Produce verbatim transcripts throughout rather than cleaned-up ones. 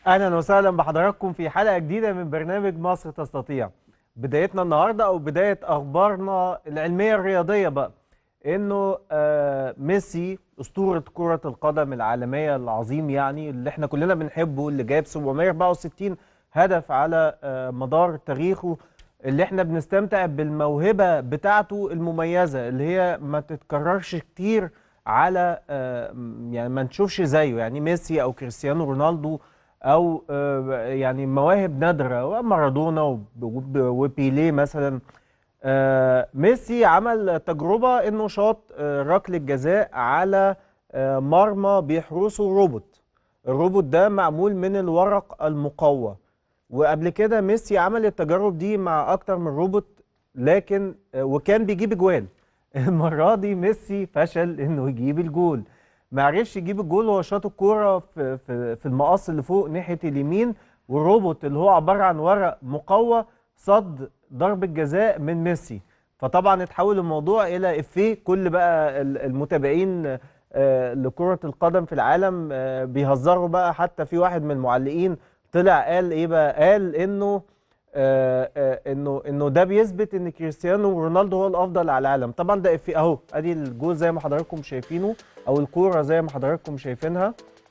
اهلا وسهلا بحضراتكم في حلقه جديده من برنامج مصر تستطيع. بدايتنا النهارده او بدايه اخبارنا العلميه الرياضيه بقى انه آه ميسي اسطوره كره القدم العالميه العظيم، يعني اللي احنا كلنا بنحبه، اللي جايب سبعمية واربعة وستين هدف على آه مدار تاريخه، اللي احنا بنستمتع بالموهبه بتاعته المميزه اللي هي ما تتكررش كتير على آه يعني ما نشوفش زيه، يعني ميسي او كريستيانو رونالدو او آه، يعني مواهب نادره ومارادونا وب- وبيليه مثلا. آه، ميسي عمل تجربه انه شاط آه، ركله جزاء على آه، مرمى بيحرسه روبوت. الروبوت ده معمول من الورق المقوى، وقبل كده ميسي عمل التجارب دي مع اكتر من روبوت، لكن آه، وكان بيجيب اجوال. المره دي ميسي فشل انه يجيب الجول، ما عرفش يجيب الجول وهو شاط الكوره في في في المقص اللي فوق ناحيه اليمين، والروبوت اللي هو عباره عن ورق مقوى صد ضربه جزاء من ميسي. فطبعا اتحول الموضوع الى افيه، كل بقى ال- المتابعين آه، لكره القدم في العالم آه، بيهزروا بقى. حتى في واحد من المعلقين طلع قال ايه بقى، قال انه آه آه انه انه ده بيثبت ان كريستيانو رونالدو هو الافضل على العالم. طبعا ده افيه اهو، ادي الجول زي ما حضراتكم شايفينه، او الكوره زي ما حضراتكم شايفينها.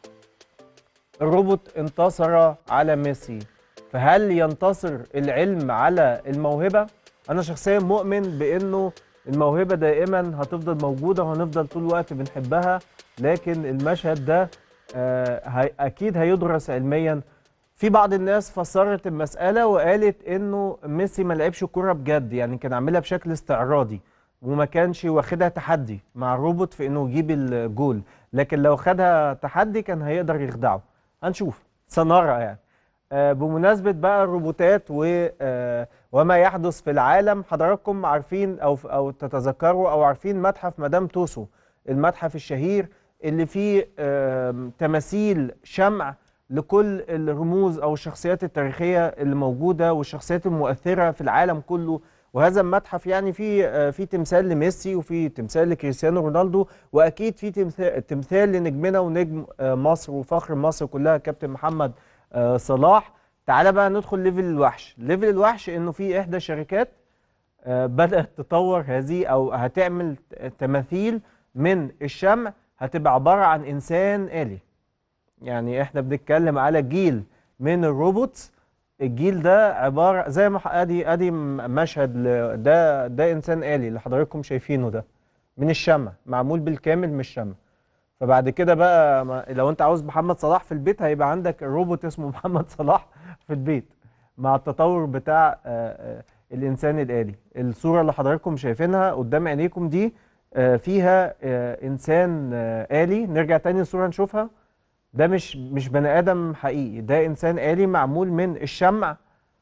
الروبوت انتصر على ميسي، فهل ينتصر العلم على الموهبة؟ أنا شخصيا مؤمن بأنه الموهبة دائما هتفضل موجودة وهنفضل طول الوقت بنحبها، لكن المشهد ده آه، هي- أكيد هيدرس علميا. في بعض الناس فسرت المسألة وقالت إنه ميسي ما لعبش كورة بجد، يعني كان عاملها بشكل استعراضي وما كانش واخدها تحدي مع الروبوت في إنه يجيب الجول، لكن لو خدها تحدي كان هيقدر يخدعه. هنشوف، سنرى يعني. آه، بمناسبة بقى الروبوتات و آه، وما يحدث في العالم، حضراتكم عارفين أو أو تتذكروا أو عارفين متحف مدام توسو، المتحف الشهير اللي فيه آم، تماثيل شمع لكل الرموز أو الشخصيات التاريخية اللي موجودة والشخصيات المؤثرة في العالم كله. وهذا المتحف يعني في آه، في تمثال لميسي وفي تمثال لكريستيانو رونالدو، واكيد في تمثال تمثال لنجمنا ونجم آه، مصر وفخر مصر كلها كابتن محمد آه، صلاح. تعالى بقى ندخل ليفل الوحش. ليفل الوحش انه في احدى الشركات آه، بدأت تطور هذه او هتعمل تماثيل من الشمع، هتبقى عبارة عن انسان آلي. يعني احنا بنتكلم على جيل من الروبوتس. الجيل ده عبارة زي ما ح- ادي ادي م- مشهد ل- ده ده انسان آلي اللي حضراتكم شايفينه ده من الشمع، معمول بالكامل من الشمع. فبعد كده بقى ما- لو انت عاوز محمد صلاح في البيت هيبقى عندك الروبوت اسمه محمد صلاح في البيت، مع التطور بتاع آه، آه، الانسان الآلي. الصورة اللي حضراتكم شايفينها قدام عينيكم دي آه، فيها آه، انسان آه، آلي. نرجع تاني الصورة نشوفها. ده مش مش بني آدم حقيقي، ده إنسان آلي معمول من الشمع،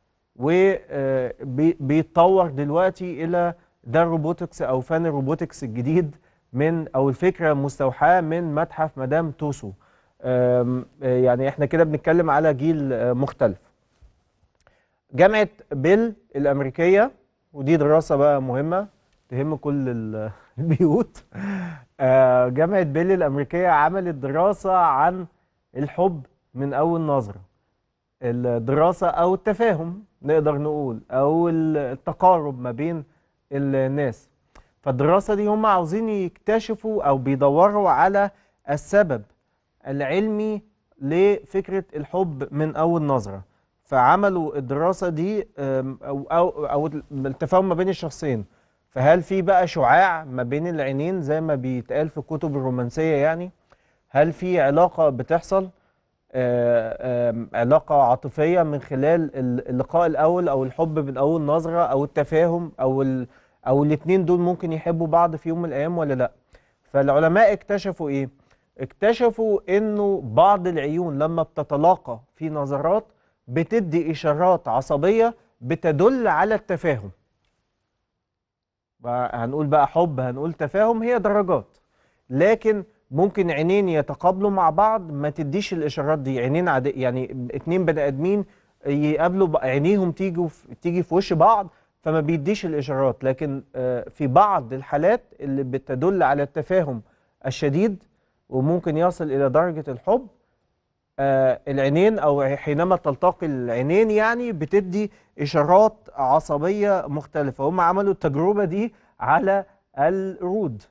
وبيتطور دلوقتي إلى ده الروبوتكس أو فن الروبوتكس الجديد من أو الفكرة المستوحاة من متحف مدام توسو. آم، آه، يعني احنا كده بنتكلم على جيل آه، مختلف. جامعة بيل الأمريكية، ودي دراسة بقى مهمة تهم كل ال- البيوت. آه، جامعة بيل الأمريكية عملت دراسة عن الحب من أول نظرة. الدراسة أو التفاهم نقدر نقول، أو التقارب ما بين الناس. فالدراسة دي هم عاوزين يكتشفوا أو بيدوروا على السبب العلمي لفكرة الحب من أول نظرة. فعملوا الدراسة دي أم، أو أو أو التفاهم ما بين الشخصين. فهل في بقى شعاع ما بين العينين زي ما بيتقال في الكتب الرومانسية يعني؟ هل في علاقة بتحصل؟ آه، آم، علاقة عاطفية من خلال ال- اللقاء الأول أو الحب من أول نظرة أو التفاهم أو ال أو الاتنين دول ممكن يحبوا بعض في يوم من الأيام ولا لأ؟ فالعلماء اكتشفوا إيه؟ اكتشفوا إنه بعض العيون لما بتتلاقى في نظرات بتدي إشارات عصبية بتدل على التفاهم. بقى- هنقول بقى حب، هنقول تفاهم، هي درجات. لكن ممكن عينين يتقابلوا مع بعض ما تديش الاشارات دي. عينين عادية، يعني اتنين بني ادمين يقابلوا بق- عينيهم تيجي في تيجي في وش بعض فما بيديش الاشارات. لكن آه، في بعض الحالات اللي بتدل على التفاهم الشديد وممكن يصل الى درجة الحب، آه العينين او حينما تلتقي العينين يعني بتدي اشارات عصبيه مختلفه. هم عملوا التجربه دي على القرود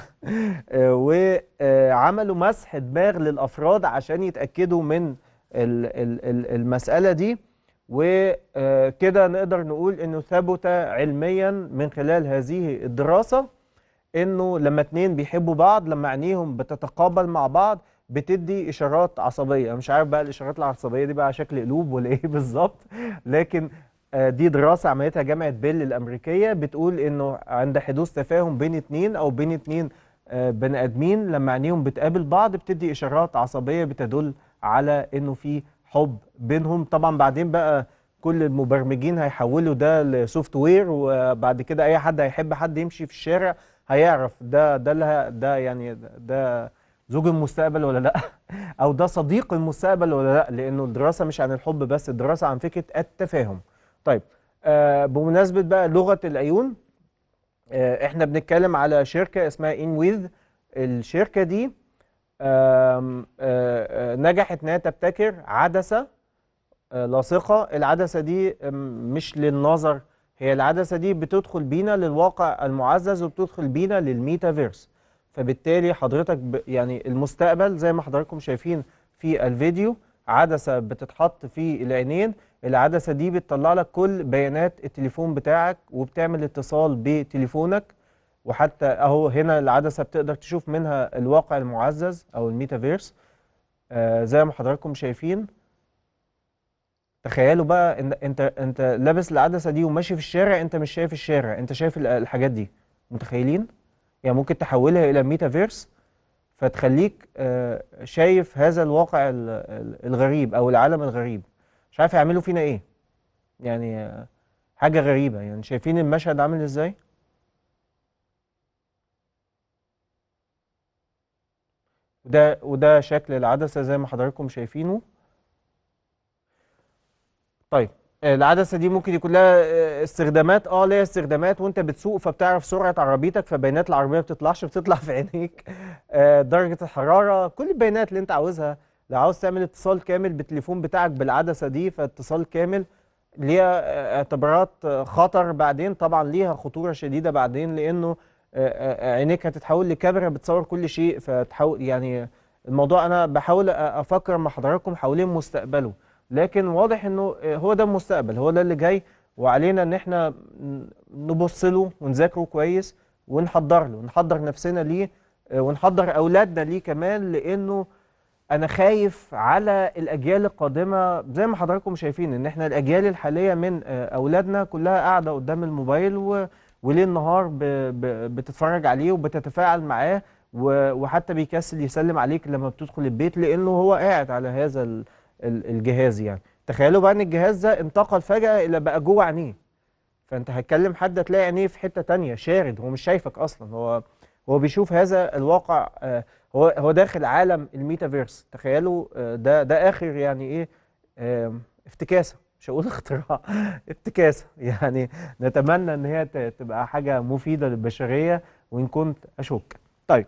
وعملوا مسح دماغ للافراد عشان يتاكدوا من ال- ال- ال- المساله دي. وكده نقدر نقول انه ثبت علميا من خلال هذه الدراسه انه لما اتنين بيحبوا بعض، لما عينيهم بتتقابل مع بعض بتدي اشارات عصبيه. مش عارف بقى الاشارات العصبيه دي بقى على شكل قلوب ولا ايه بالظبط، لكن آه، دي دراسه عملتها جامعه بيل الامريكيه بتقول انه عند حدوث تفاهم بين اتنين او بين اتنين آه، بني ادمين، لما عينيهم بتقابل بعض بتدي اشارات عصبيه بتدل على انه في حب بينهم. طبعا بعدين بقى كل المبرمجين هيحولوا ده لسوفت وير، وبعد كده اي حد هيحب حد يمشي في الشارع هيعرف ده ده اللي ه- ده يعني ده ده زوج المستقبل ولا لا او ده صديق المستقبل ولا لا، لانه الدراسه مش عن الحب بس، الدراسه عن فكره التفاهم. طيب آه بمناسبه بقى لغه العيون، آه احنا بنتكلم على شركه اسمها انويذ. الشركه دي آم، آه آه نجحت انها تبتكر عدسه آه، لاصقة. العدسة دي آم، مش للنظر، هي العدسة دي بتدخل بينا للواقع المعزز وبتدخل بينا للميتافيرس. فبالتالي حضرتك ب... يعني المستقبل زي ما حضراتكم شايفين في الفيديو، عدسة بتتحط في العينين. العدسة دي بتطلع لك كل بيانات التليفون بتاعك وبتعمل اتصال بتليفونك. وحتى اهو هنا العدسة بتقدر تشوف منها الواقع المعزز او الميتافيرس آه زي ما حضراتكم شايفين. تخيلوا بقى ان انت انت لابس العدسه دي وماشي في الشارع، انت مش شايف الشارع، انت شايف ال- الحاجات دي. متخيلين؟ يعني ممكن تحولها الى ميتافيرس فتخليك آه، شايف هذا الواقع ال- ال- الغريب او العالم الغريب. مش عارف يعملوا فينا ايه يعني. آه، حاجه غريبه يعني. شايفين المشهد عامل ازاي؟ وده وده شكل العدسه زي ما حضراتكم شايفينه. طيب آه، العدسه دي ممكن يكون لها آه، استخدامات، اه ليها استخدامات وانت بتسوق فبتعرف سرعه عربيتك، فبيانات العربيه ما بتطلعش، بتطلع في عينيك. آه، درجه الحراره، كل البيانات اللي انت عاوزها. لو عاوز تعمل اتصال كامل بالتليفون بتاعك بالعدسه دي فاتصال كامل. ليها آه، اعتبارات آه، خطر بعدين، طبعا ليها خطوره شديده بعدين، لانه آه، آه، عينيك هتتحول لكاميرا بتصور كل شيء فتحول يعني. الموضوع انا بحاول أ- افكر مع حضراتكم حوالين مستقبله، لكن واضح انه هو ده المستقبل، هو ده اللي جاي، وعلينا ان احنا نبص له ونذاكره كويس ونحضر له، نحضر نفسنا ليه آه، ونحضر اولادنا ليه كمان، لانه انا خايف على الاجيال القادمه. زي ما حضراتكم شايفين ان احنا الاجيال الحاليه من آه، اولادنا كلها قاعده قدام الموبايل و... وليل نهار ب... ب... بتتفرج عليه وبتتفاعل معاه، و... وحتى بيكسل يسلم عليك لما بتدخل البيت لانه هو قاعد على هذا ال... ال- الجهاز يعني. تخيلوا بقى ان الجهاز ده انتقل فجاه الى بقى جوه عينيه، فانت هتكلم حد هتلاقي عينيه في حته تانية شارد، هو مش شايفك اصلا، هو هو بيشوف هذا الواقع. آه، هو هو داخل عالم الميتافيرس. تخيلوا آه، ده ده اخر يعني ايه آم، افتكاسه، مش هقول اختراع افتكاسه يعني. نتمنى ان هي ت- تبقى حاجه مفيده للبشريه وان كنت اشك. طيب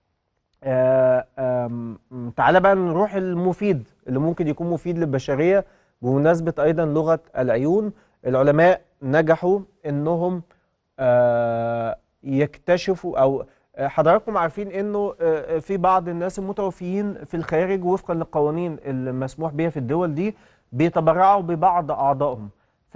آه، آم، تعالى بقى نروح المفيد اللي ممكن يكون مفيد للبشرية. بمناسبة أيضا لغة العيون، العلماء نجحوا إنهم آه، يكتشفوا أو آه، حضراتكم عارفين إنه آه، في بعض الناس المتوفيين في الخارج وفقا للقوانين المسموح بها في الدول دي بيتبرعوا ببعض أعضائهم.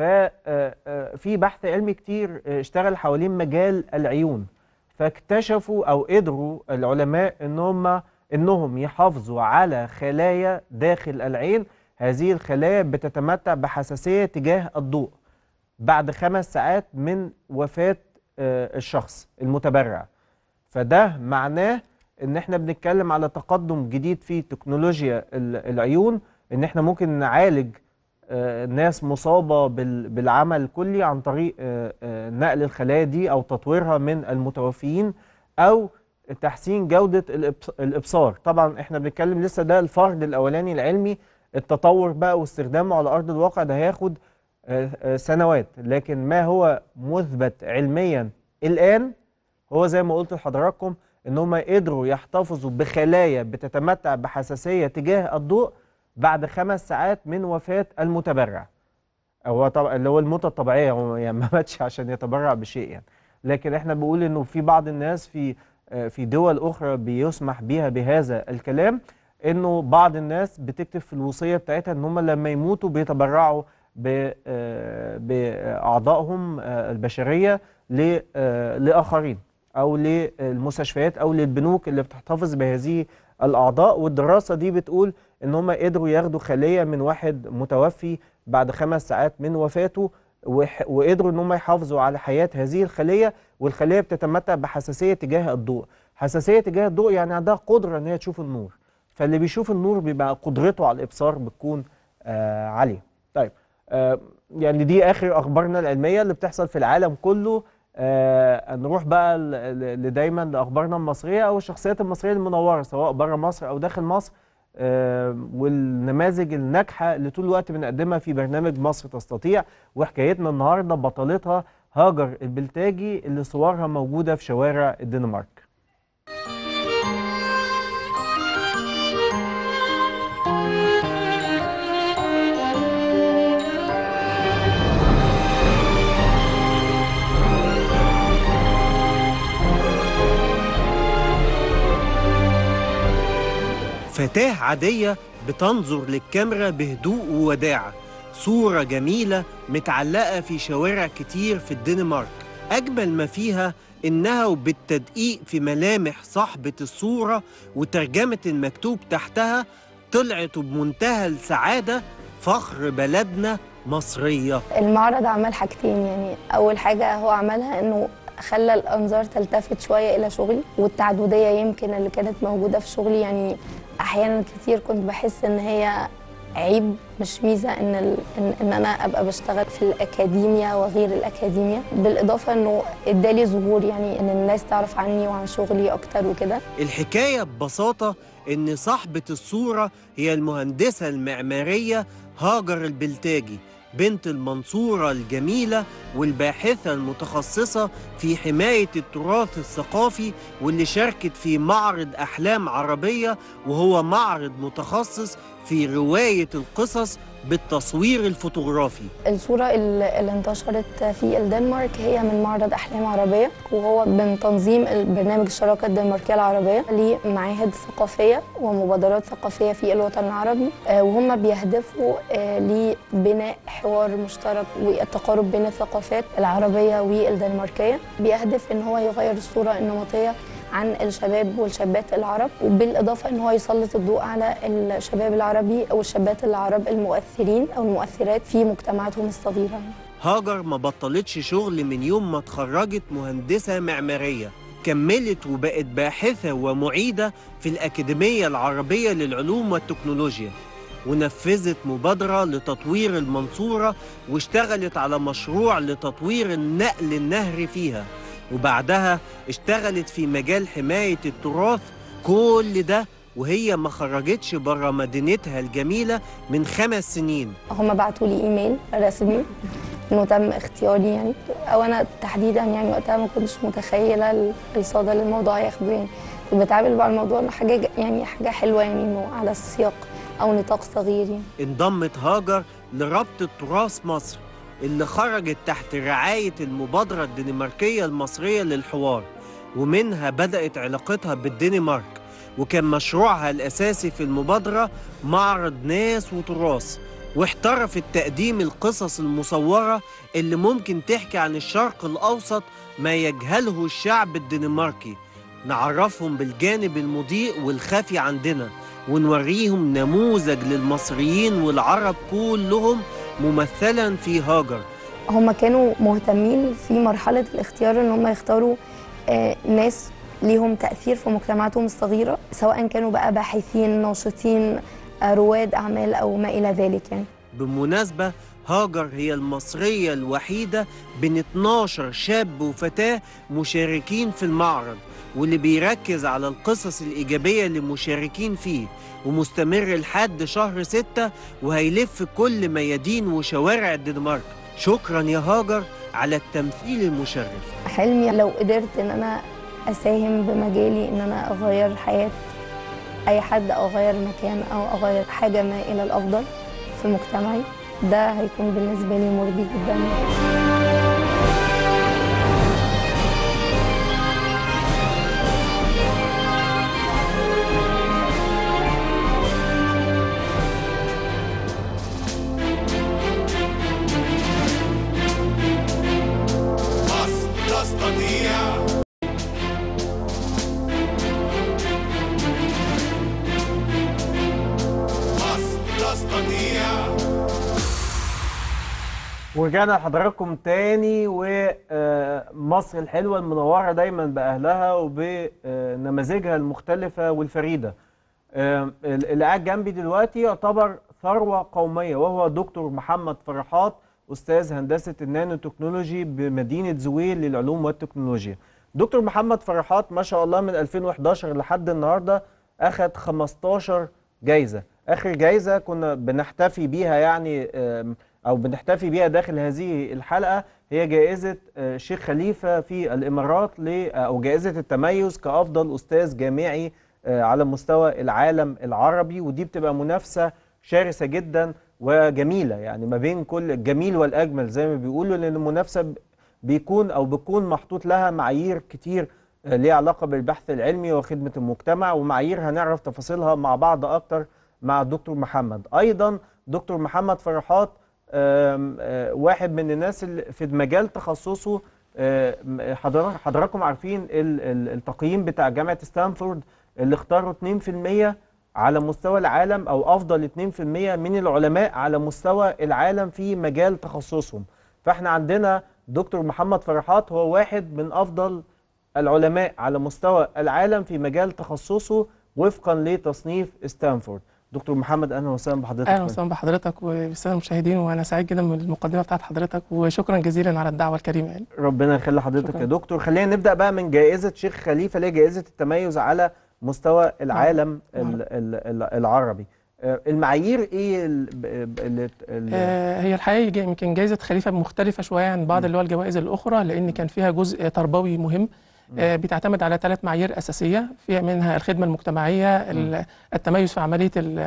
ففي بحث علمي كتير آه، اشتغل حوالين مجال العيون، فاكتشفوا او قدروا العلماء ان هم انهم يحافظوا على خلايا داخل العين. هذه الخلايا بتتمتع بحساسية تجاه الضوء بعد خمس ساعات من وفاة آه، الشخص المتبرع. فده معناه ان احنا بنتكلم على تقدم جديد في تكنولوجيا ال- العيون، ان احنا ممكن نعالج آه، ناس مصابة بال- بالعمى الكلي عن طريق آه، آه، نقل الخلايا دي أو تطويرها من المتوفيين، أو تحسين جودة الإبص- الإبصار. طبعا احنا بنتكلم لسه ده الفرد الأولاني العلمي، التطور بقى واستخدامه على أرض الواقع ده هياخد آه، آه، سنوات. لكن ما هو مثبت علميا الآن هو زي ما قلت لحضراتكم ان هم قدروا يحتفظوا بخلايا بتتمتع بحساسية تجاه الضوء بعد خمس ساعات من وفاة المتبرع. هو طبعا اللي هو الموتة الطبيعية، هو يعني ما ماتش عشان يتبرع بشيء يعني. لكن احنا بنقول انه في بعض الناس في في دول اخرى بيسمح بيها بهذا الكلام، انه بعض الناس بتكتب في الوصية بتاعتها ان هم لما يموتوا بيتبرعوا بأعضائهم البشرية لآخرين أو للمستشفيات أو للبنوك اللي بتحتفظ بهذه الأعضاء. والدراسة دي بتقول إن هم قدروا ياخدوا خلية من واحد متوفي بعد خمس ساعات من وفاته، وقدروا إن هم يحافظوا على حياة هذه الخلية، والخلية بتتمتع بحساسية تجاه الضوء. حساسية تجاه الضوء يعني عندها قدرة إن هي تشوف النور، فاللي بيشوف النور بيبقى قدرته على الإبصار بتكون آه عالية. طيب آه يعني دي آخر أخبارنا العلمية اللي بتحصل في العالم كله. آه نروح بقى دايما لأخبارنا المصرية أو الشخصيات المصرية المنورة سواء بره مصر أو داخل مصر، آه والنماذج الناجحة اللي طول الوقت بنقدمها في برنامج مصر تستطيع. وحكايتنا النهاردة بطلتها هاجر البلتاجي اللي صورها موجودة في شوارع الدنمارك. فتاة عادية بتنظر للكاميرا بهدوء ووداعة، صورة جميلة متعلقة في شوارع كتير في الدنمارك. أجمل ما فيها إنها وبالتدقيق في ملامح صاحبة الصورة وترجمة المكتوب تحتها طلعت بمنتهى السعادة: فخر بلدنا مصرية. المعرض عمل حاجتين، يعني أول حاجة هو عملها إنه خلى الأنظار تلتفت شوية إلى شغلي والتعددية يمكن اللي كانت موجودة في شغلي. يعني أحيانا كتير كنت بحس إن هي عيب مش ميزة إن, ال... إن, إن أنا أبقى بشتغل في الأكاديميا وغير الأكاديميا، بالإضافة إنه إدالي ظهور، يعني إن الناس تعرف عني وعن شغلي أكتر وكده. الحكاية ببساطة إن صاحبة الصورة هي المهندسة المعمارية هاجر البلتاجي، بنت المنصورة الجميلة والباحثة المتخصصة في حماية التراث الثقافي، واللي شاركت في معرض أحلام عربية، وهو معرض متخصص في رواية القصص بالتصوير الفوتوغرافي. الصورة اللي انتشرت في الدنمارك هي من معرض أحلام عربية، وهو من تنظيم برنامج الشراكة الدنماركية العربية لمعاهد ثقافية ومبادرات ثقافية في الوطن العربي، وهم بيهدفوا لبناء حوار مشترك والتقارب بين الثقافات العربية والدنماركية. بيهدف إن هو يغير الصورة النمطية عن الشباب والشابات العرب، وبالإضافة إن هو يسلط الضوء على الشباب العربي أو الشابات العرب المؤثرين أو المؤثرات في مجتمعاتهم الصغيرة. هاجر ما بطلتش شغل من يوم ما اتخرجت مهندسة معمارية، كملت وبقت باحثة ومعيدة في الأكاديمية العربية للعلوم والتكنولوجيا، ونفذت مبادرة لتطوير المنصورة، واشتغلت على مشروع لتطوير النقل النهري فيها، وبعدها اشتغلت في مجال حماية التراث. كل ده وهي ما خرجتش بره مدينتها الجميلة من خمس سنين. هم بعتوا لي ايميل رسمي انه تم اختياري، يعني او انا تحديدا يعني وقتها ما كنتش متخيلة الصدى اللي الموضوع ياخده. يعني كنت بتعامل مع الموضوع انه حاجة يعني حاجة حلوة، يعني انه على السياق او نطاق صغير. يعني انضمت هاجر لرابطة تراث مصر اللي خرجت تحت رعاية المبادرة الدنماركية المصرية للحوار، ومنها بدأت علاقتها بالدنمارك، وكان مشروعها الأساسي في المبادرة معرض ناس وتراث، واحترفت تقديم القصص المصورة اللي ممكن تحكي عن الشرق الأوسط ما يجهله الشعب الدنماركي، نعرفهم بالجانب المضيء والخفي عندنا، ونوريهم نموذج للمصريين والعرب كلهم ممثلا في هاجر. هم كانوا مهتمين في مرحلة الاختيار ان هم يختاروا آه ناس ليهم تأثير في مجتمعاتهم الصغيرة، سواء كانوا بقى باحثين ناشطين آه رواد أعمال أو ما إلى ذلك. يعني بالمناسبة هاجر هي المصرية الوحيدة بين اتناشر شاب وفتاة مشاركين في المعرض، واللي بيركز على القصص الإيجابية للمشاركين فيه، ومستمر لحد شهر ستة، وهيلف كل ميادين وشوارع الدنمارك. شكرا يا هاجر على التمثيل المشرف. حلمي لو قدرت ان انا اساهم بمجالي ان انا اغير حياة اي حد او اغير مكان او اغير حاجه ما الى الافضل في مجتمعي، ده هيكون بالنسبه لي مرضي جدا. ورجعنا لحضراتكم تاني، ومصر الحلوة المنورة دايما بأهلها وبنماذجها المختلفة والفريدة. اللي قاعد جنبي دلوقتي يعتبر ثروة قومية، وهو دكتور محمد فرحات، أستاذ هندسة النانو تكنولوجي بمدينة زويل للعلوم والتكنولوجيا. دكتور محمد فرحات ما شاء الله من ألفين وحداشر لحد النهاردة أخذ خمستاشر جايزة. آخر جايزة كنا بنحتفي بيها يعني أو بنحتفي بيها داخل هذه الحلقة هي جائزة شيخ خليفة في الإمارات، أو جائزة التميز كأفضل أستاذ جامعي على مستوى العالم العربي. ودي بتبقى منافسة شرسة جدا وجميلة، يعني ما بين كل الجميل والأجمل زي ما بيقولوا، لأن المنافسة بيكون أو بيكون محطوط لها معايير كتير ليها علاقة بالبحث العلمي وخدمة المجتمع، ومعايير هنعرف تفاصيلها مع بعض أكتر مع الدكتور محمد. أيضا دكتور محمد فرحات واحد من الناس اللي في مجال تخصصه، حضراتكم عارفين التقييم بتاع جامعة ستانفورد اللي اختاروا اتنين في المية على مستوى العالم، أو أفضل اتنين في المية من العلماء على مستوى العالم في مجال تخصصهم. فاحنا عندنا دكتور محمد فرحات هو واحد من أفضل العلماء على مستوى العالم في مجال تخصصه وفقا لتصنيف ستانفورد. دكتور محمد اهلا وسهلا بحضرتك. اهلا وسهلا بحضرتك وبالساده المشاهدين، وانا سعيد جدا من المقدمه بتاعت حضرتك، وشكرا جزيلا على الدعوه الكريمه يعني. ربنا يخلي حضرتك يا دكتور. خلينا نبدا بقى من جائزه شيخ خليفه اللي هي جائزه التميز على مستوى العالم ال ال العربي. المعايير ايه ال ال ال آه هي الحقيقه يمكن جائزه خليفه مختلفه شويه عن بعض اللي هو الجوائز الاخرى، لان كان فيها جزء تربوي مهم. آه بتعتمد على ثلاث معايير أساسية، فيها منها الخدمة المجتمعية، التميز في عملية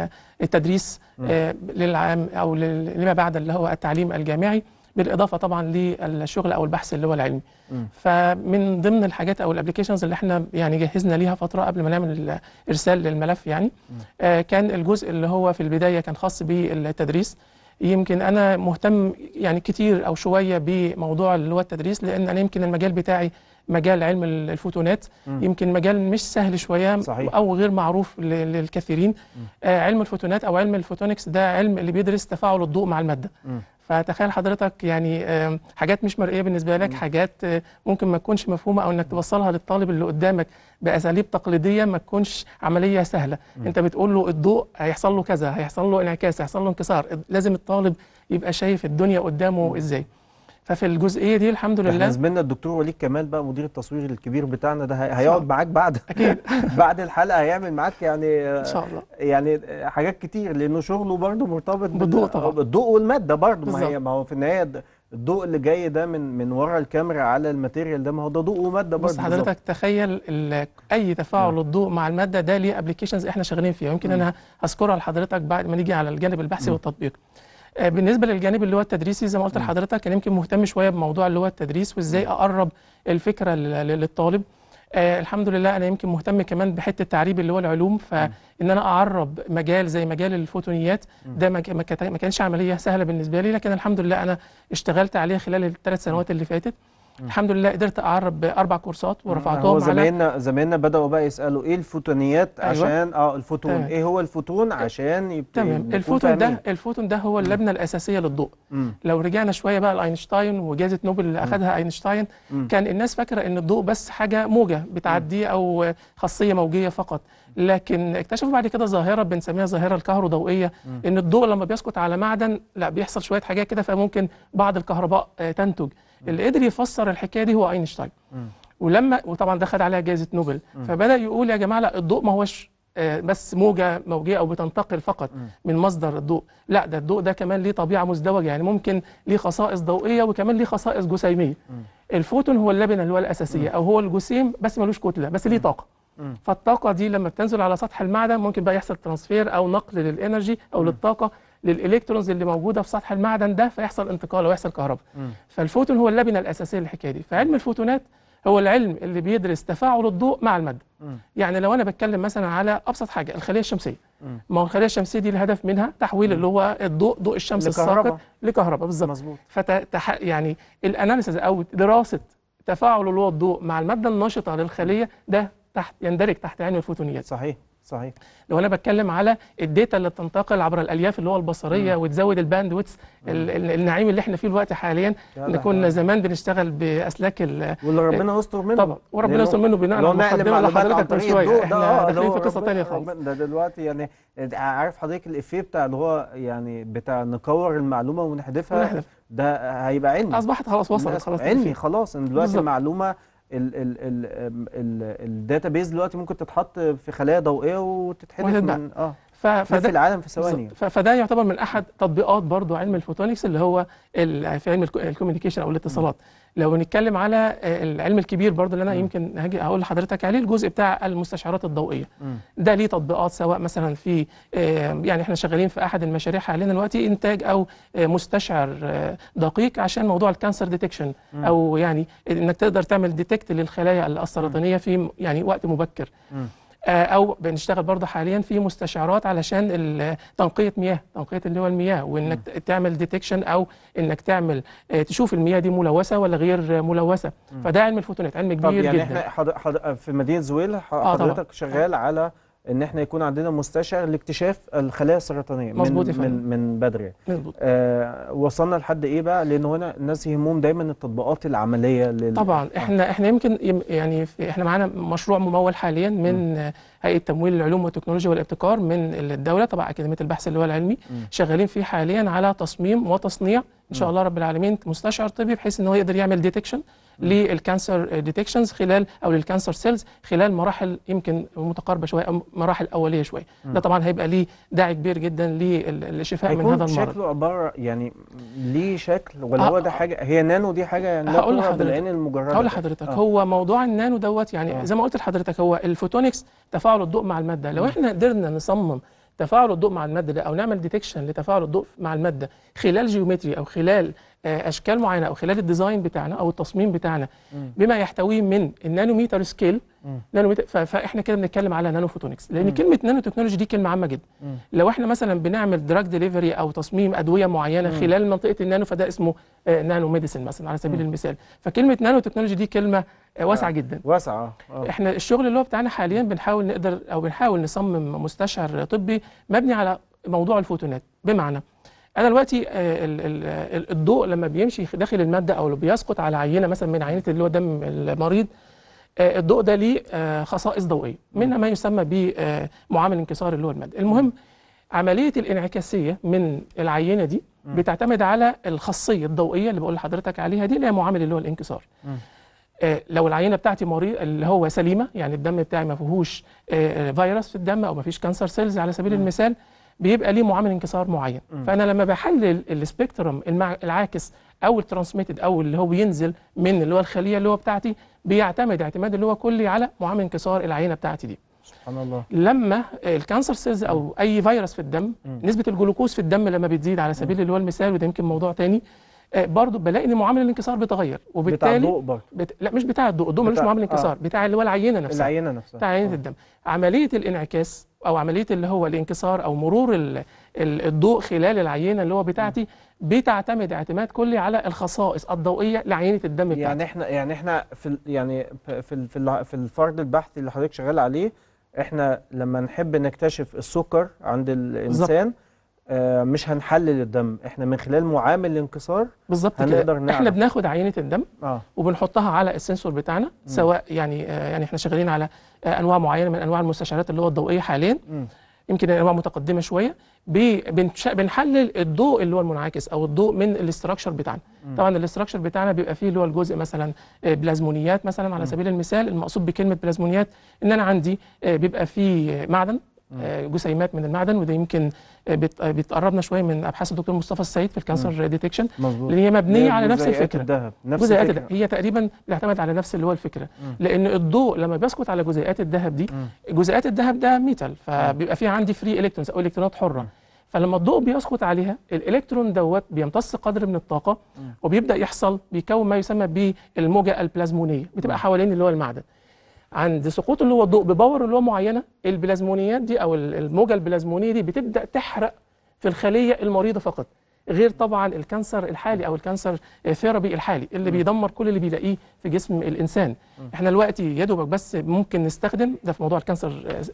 التدريس آه للعام أو لما بعد اللي هو التعليم الجامعي، بالإضافة طبعا للشغل أو البحث اللي هو العلمي. م. فمن ضمن الحاجات أو الابليكيشنز اللي احنا يعني جهزنا ليها فترة قبل ما نعمل إرسال للملف يعني آه كان الجزء اللي هو في البداية كان خاص بالتدريس. يمكن أنا مهتم يعني كتير أو شوية بموضوع اللي هو التدريس، لأن أنا يمكن المجال بتاعي مجال علم الفوتونات. م. يمكن مجال مش سهل شوية صحيح. أو غير معروف للكثيرين. آه علم الفوتونات أو علم الفوتونكس ده علم اللي بيدرس تفاعل الضوء مع المادة. م. فتخيل حضرتك يعني آه حاجات مش مرئية بالنسبة لك، م. حاجات آه ممكن ما تكونش مفهومة، أو إنك توصلها للطالب اللي قدامك بأساليب تقليدية ما تكونش عملية سهلة. م. أنت بتقول له الضوء هيحصل له كذا، هيحصل له انعكاس، هيحصل له انكسار، لازم الطالب يبقى شايف الدنيا قدامه م. إزاي. ففي الجزئيه دي الحمد لله احنا زميلنا الدكتور وليد كمال بقى مدير التصوير الكبير بتاعنا ده هيقعد معاك بعد اكيد بعد الحلقه، هيعمل معاك يعني ان شاء الله يعني حاجات كتير، لانه شغله برضه مرتبط بالضوء طبعا، بالضوء والماده برضه. ما هي ما هو في النهايه الضوء اللي جاي ده من من ورا الكاميرا على الماتيريال ده، ما هو ده ضوء وماده برضه. بص حضرتك بالزبط. تخيل اي تفاعل م. الضوء مع الماده ده ليه ابلكيشنز احنا شغالين فيها، يمكن م. انا هذكرها لحضرتك بعد ما نيجي على الجانب البحثي م. والتطبيق. بالنسبه للجانب اللي هو التدريسي زي ما قلت لحضرتك، انا يمكن مهتم شويه بموضوع اللي هو التدريس وازاي اقرب الفكره للطالب. آه الحمد لله انا يمكن مهتم كمان بحته التعريب اللي هو العلوم، فان انا اعرب مجال زي مجال الفوتونيات ده ما كانش عمليه سهله بالنسبه لي، لكن الحمد لله انا اشتغلت عليه خلال الثلاث سنوات اللي فاتت. الحمد لله قدرت اعرب اربع كورسات ورفعتهم. هو زمايلنا زمايلنا بداوا بقى يسالوا ايه الفوتونيات عشان أيوة. اه الفوتون تمام. ايه هو الفوتون عشان يبقى تمام. الفوتون ده الفوتون ده هو اللبنه الاساسيه للضوء. مم. لو رجعنا شويه بقى لاينشتاين وجائزه نوبل اللي اخذها اينشتاين، مم. كان الناس فاكره ان الضوء بس حاجه موجه بتعدي او خاصيه موجيه فقط، لكن اكتشفوا بعد كده ظاهره بنسميها ظاهره الكهروضوئيه، مم. ان الضوء لما بيسقط على معدن لا بيحصل شويه حاجات كده فممكن بعض الكهرباء تنتج. اللي قدر يفسر الحكايه دي هو اينشتاين. ولما وطبعا ده خد عليها جائزه نوبل. م. فبدا يقول يا جماعه لا الضوء ما هوش بس موجه موجيه او بتنتقل فقط م. من مصدر الضوء، لا ده الضوء ده كمان ليه طبيعه مزدوجه، يعني ممكن ليه خصائص ضوئيه وكمان ليه خصائص جسيميه. م. الفوتون هو اللبنه اللي هو الاساسيه م. او هو الجسيم بس ملوش كتله بس ليه طاقه. مم. فالطاقه دي لما بتنزل على سطح المعدن ممكن بقى يحصل ترانسفير او نقل للانرجي او مم. للطاقه للالكترونز اللي موجوده في سطح المعدن ده، فيحصل انتقال ويحصل كهرباء. مم. فالفوتون هو اللبنه الاساسيه للحكايه دي. فعلم الفوتونات هو العلم اللي بيدرس تفاعل الضوء مع الماده. مم. يعني لو انا بتكلم مثلا على ابسط حاجه الخليه الشمسيه، مم. ما هو الخليه الشمسيه دي الهدف منها تحويل اللي هو الضوء ضوء الشمس لكهرباء. الساقط لكهرباء بالظبط. مظبوط. فتح يعني الاناليسيز او دراسه تفاعل اللي هو الضوء مع الماده النشطه للخليه ده تحت يندرج تحت علم الفوتونيات. صحيح صحيح. لو انا بتكلم على الداتا اللي بتنتقل عبر الالياف اللي هو البصريه مم. وتزود الباندويتس النعيم اللي احنا فيه الوقت حاليا، ان كنا زمان بنشتغل باسلاك ال واللي ربنا يستر منه طبعا، وربنا يستر منه بناء على المقدمه اللي حضرتك من شويه. احنا داخلين في قصه ثانيه خالص. ده دلوقتي يعني عارف حضرتك الافيه بتاع اللي هو يعني بتاع نكور المعلومه ونحذفها، ونحذف. ده هيبقى علمي، اصبحت خلاص وصلت خلاص علمي خلاص. ان دلوقتي بالزبط. المعلومه الداتا بيز دلوقتي ممكن تتحط في خلايا ضوئيه وتتحذف من اه في العالم في ثواني. فده يعتبر من احد تطبيقات برضو علم الفوتونكس اللي هو في علم الكوميونيكيشن او الاتصالات. لو نتكلم على العلم الكبير برضو اللي انا م. يمكن هاجي هقول لحضرتك عليه، الجزء بتاع المستشعرات الضوئيه. م. ده ليه تطبيقات سواء مثلا في يعني احنا شغالين في احد المشاريع حاليا دلوقتي انتاج او مستشعر دقيق عشان موضوع الكانسر ديتكشن، او يعني انك تقدر تعمل ديتكت للخلايا السرطانيه في يعني وقت مبكر. م. او بنشتغل برضه حاليا في مستشعرات علشان تنقيه مياه، تنقيه اللي هو المياه، وانك م. تعمل ديتكشن او انك تعمل تشوف المياه دي ملوثه ولا غير ملوثه. م. فده علم الفوتونات علم كبير يعني جدا. احنا حض... حض... في مدينه زويل حضرتك آه شغال آه. على ان احنا يكون عندنا مستشعر لاكتشاف الخلايا السرطانيه من من من بدري. مظبوط. آه وصلنا لحد ايه بقى؟ لان هنا الناس يهمهم دايما التطبيقات العمليه لل... طبعا احنا احنا يمكن يعني احنا معانا مشروع ممول حاليا من م. هيئه تمويل العلوم والتكنولوجيا والابتكار من الدوله تبع اكاديميه البحث اللي هو العلمي. م. شغالين فيه حاليا على تصميم وتصنيع ان شاء الله رب العالمين مستشعر طبي بحيث ان هو يقدر يعمل ديتكشن للكانسر ديتكشنز خلال او للكانسر سيلز خلال مراحل يمكن متقاربه شويه او مراحل اوليه شويه. م. ده طبعا هيبقى ليه داعي كبير جدا للشفاء من هذا المرض. شكله عباره يعني ليه شكل ولا آه هو ده حاجه؟ هي نانو دي حاجه يعني لا ترى بالعين المجرده. هقول لحضرتك آه. هو موضوع النانو دوت يعني آه. زي ما قلت لحضرتك هو الفوتونكس تفاعل الضوء مع الماده. لو م. احنا قدرنا نصمم تفاعل الضوء مع الماده ده او نعمل ديتكشن لتفاعل الضوء مع الماده خلال جيومتري او خلال اشكال معينه او خلال الديزاين بتاعنا او التصميم بتاعنا م. بما يحتويه من النانوميتر سكيل نانوميتر، فاحنا كده بنتكلم على نانو فوتونكس. لان م. كلمه نانو تكنولوجي دي كلمه عامه جدا. م. لو احنا مثلا بنعمل دراج ديليفري او تصميم ادويه معينه م. خلال منطقه النانو فده اسمه نانو ميديسن مثلا على سبيل م. المثال. فكلمه نانو تكنولوجي دي كلمه واسعه جدا. واسعه. آه. احنا الشغل اللي هو بتاعنا حاليا بنحاول نقدر او بنحاول نصمم مستشعر طبي مبني على موضوع الفوتونات. بمعنى انا دلوقتي الضوء لما بيمشي داخل الماده او بيسقط على عينه مثلا من عينه اللي هو دم المريض، الضوء ده ليه خصائص ضوئيه منها ما يسمى بمعامل انكسار اللي هو الماده. المهم عمليه الانعكاسيه من العينه دي بتعتمد على الخاصيه الضوئيه اللي بقول لحضرتك عليها دي اللي هي معامل اللي هو الانكسار. لو العينه بتاعتي مريض اللي هو سليمه، يعني الدم بتاعي ما فيهوش فيروس في الدم او ما فيش كانسر سيلز على سبيل المثال، بيبقى ليه معامل انكسار معين. م. فانا لما بحلل السبيكترم العاكس او الترانسميتد او اللي هو بينزل من اللي هو الخليه اللي هو بتاعتي بيعتمد اعتماد اللي هو كلي على معامل انكسار العينه بتاعتي دي. سبحان الله. لما الكانسر سيلز او اي فيروس في الدم م. نسبه الجلوكوز في الدم لما بتزيد على سبيل اللي هو المثال، وده يمكن موضوع تاني، برضه بلاقي ان معامل الانكسار بيتغير، وبالتالي بتاع الضوء برضه بت... لا مش بتاع الضوء، الضوء ملوش معامل انكسار، آه. بتاع اللي هو العينه نفسها العينه نفسها بتاع عينه آه. الدم. عمليه الانعكاس او عمليه اللي هو الانكسار او مرور ال... ال... الضوء خلال العينه اللي هو بتاعتي م. بتعتمد اعتماد كلي على الخصائص الضوئيه لعينه الدم بتاعتي. يعني احنا يعني احنا في يعني في في في الفرد البحثي اللي حضرتك شغال عليه، احنا لما نحب نكتشف السكر عند الانسان بالزبط. آه مش هنحلل الدم، احنا من خلال معامل الانكسار بالظبط هنقدر نعرف. احنا بناخد عينه الدم آه. وبنحطها على السنسور بتاعنا، م. سواء يعني آه يعني احنا شغالين على آه انواع معينه من انواع المستشعرات اللي هو الضوئيه حاليا، م. يمكن انواع متقدمه شويه، بنحلل الضوء اللي هو المنعكس او الضوء من الاستراكشر بتاعنا. م. طبعا الاستراكشر بتاعنا بيبقى فيه اللي هو الجزء مثلا بلازمونيات مثلا على م. سبيل المثال. المقصود بكلمه بلازمونيات ان انا عندي بيبقى فيه معدن آه، جسيمات من المعدن، وده يمكن آه، بت- آه، بتقربنا شويه من ابحاث الدكتور مصطفى السيد في الكانسر ديتكشن، مظبوط. لان هي مبنيه على نفس جزيئات الفكره. الذهب نفس جزيئات الفكرة. الذهب هي تقريبا بتعتمد على نفس اللي هو الفكره، مم. لان الضوء لما بيسقط على جزيئات الذهب دي، مم. جزيئات الذهب ده ميتال، فبيبقى في عندي فري الكترونز او الكترونات حره. مم. فلما الضوء بيسقط عليها الالكترون دوت بيمتص قدر من الطاقه، مم. وبيبدا يحصل بيكون ما يسمى بالموجه البلازمونيه، بتبقى مم. حوالين اللي هو المعدن. عند سقوط اللي هو الضوء بباور اللي هو معينه، البلازمونيات دي او الموجه البلازمونيه دي بتبدا تحرق في الخليه المريضه فقط، غير طبعا الكانسر الحالي او الكانسر ثيرابي الحالي اللي بيدمر كل اللي بيلاقيه في جسم الانسان. احنا دلوقتي يا دوبك بس ممكن نستخدم ده في موضوع الكانسر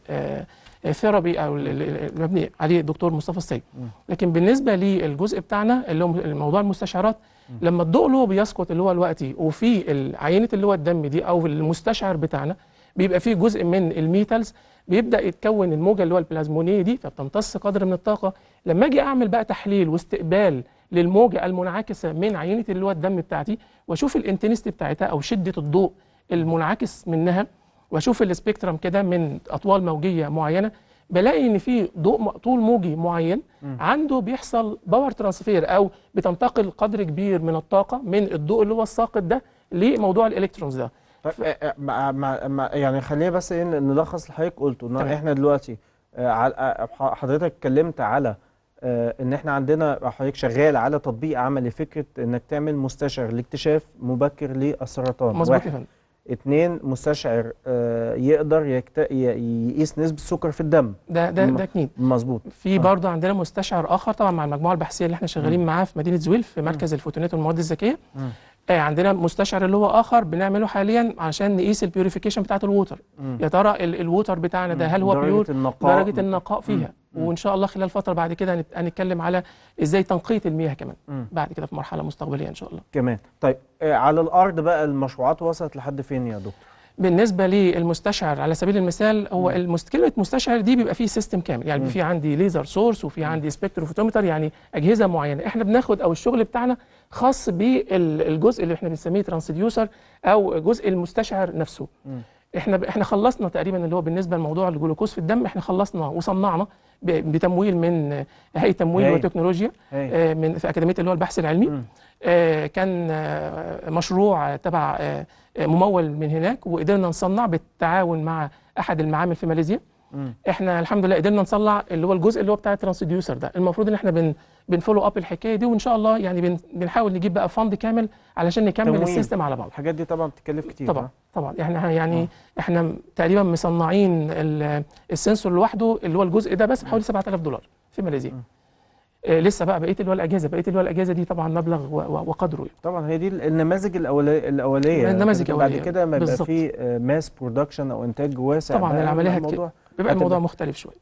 ثيرابي او المبني عليه الدكتور مصطفى السيد. لكن بالنسبه للجزء بتاعنا اللي هو موضوع المستشعرات، لما الضوء اللي هو بيسقط اللي هو دلوقتي وفي عينه اللي هو الدم دي او المستشعر بتاعنا بيبقى فيه جزء من الميتالز، بيبدا يتكون الموجه اللي هو البلازمونيه دي، فبتمتص قدر من الطاقه. لما اجي اعمل بقى تحليل واستقبال للموجه المنعكسه من عينه اللي هو الدم بتاعتي، واشوف الانتنستي بتاعتها او شده الضوء المنعكس منها، واشوف السبيكترم كده من اطوال موجيه معينه، بلاقي ان في ضوء طول موجي معين عنده بيحصل باور ترانسفير او بتنتقل قدر كبير من الطاقه من الضوء اللي هو الساقط ده لموضوع الالكترونز ده. طيب ف... مع... مع... مع... يعني خلينا بس ايه نلخص اللي حضرتك قلته، ان احنا دلوقتي آه على آه حضرتك اتكلمت على آه ان احنا عندنا حضرتك شغال على تطبيق عملي فكره انك تعمل مستشعر لاكتشاف مبكر للسرطان. مظبوط يا فندم. اتنين، مستشعر آه يقدر يكت... ي... يقيس نسبه السكر في الدم. ده ده ده اكيد مظبوط. في آه. برضه عندنا مستشعر اخر طبعا مع المجموعه البحثيه اللي احنا شغالين معاها في مدينه زويل في مركز الفوتونات والمواد الذكيه. م. آه عندنا مستشعر اللي هو اخر بنعمله حاليا عشان نقيس البيوريفيكيشن بتاعه الووتر. مم. يا ترى الووتر بتاعنا ده هل هو درجة بيور النقاء درجه النقاء فيها. مم. وان شاء الله خلال فتره بعد كده هنتكلم على ازاي تنقيه المياه كمان. مم. بعد كده في مرحله مستقبليه ان شاء الله كمان. طيب آه على الارض بقى المشروعات وصلت لحد فين يا دكتور؟ بالنسبه للمستشعر على سبيل المثال، هو المست... كلمه مستشعر دي بيبقى فيه سيستم كامل، يعني في عندي ليزر سورس وفي عندي سبكتروفوتومتر، يعني اجهزه معينه احنا بناخد او الشغل بتاعنا خاص بالجزء اللي احنا بنسميه ترانسديوسر او جزء المستشعر نفسه. م. احنا احنا خلصنا تقريبا اللي هو بالنسبه لموضوع الجلوكوز في الدم، احنا خلصنا وصنعنا بتمويل من هيئه تمويل هي. وتكنولوجيا هي. من في اكاديميه اللي هو البحث العلمي. م. آه كان آه مشروع تبع آه ممول من هناك، وقدرنا نصنع بالتعاون مع احد المعامل في ماليزيا. م. احنا الحمد لله قدرنا نصنع اللي هو الجزء اللي هو بتاع الترانسديوسر ده. المفروض ان احنا بن بنفولو اب الحكايه دي، وان شاء الله يعني بن بنحاول نجيب بقى فند كامل علشان نكمل تمويل. السيستم على بعض. الحاجات دي طبعا بتكلف كتير. طبعا طبعا احنا يعني م. احنا تقريبا مصنعين السنسور لوحده اللي هو الجزء ده بس بحوالي سبعة آلاف دولار في ماليزيا. م. آه لسه بقى بقيه اللي هو الاجهزه بقيه اللي هو الاجهزه دي طبعا مبلغ وقدره. طبعا هي دي النماذج الاوليه الاوليه النماذج الاوليه بعد كده ما يبقى في ماس برودكشن او انتاج واسع. طبعا العمليه الموضوع بيبقى الموضوع مختلف شويه.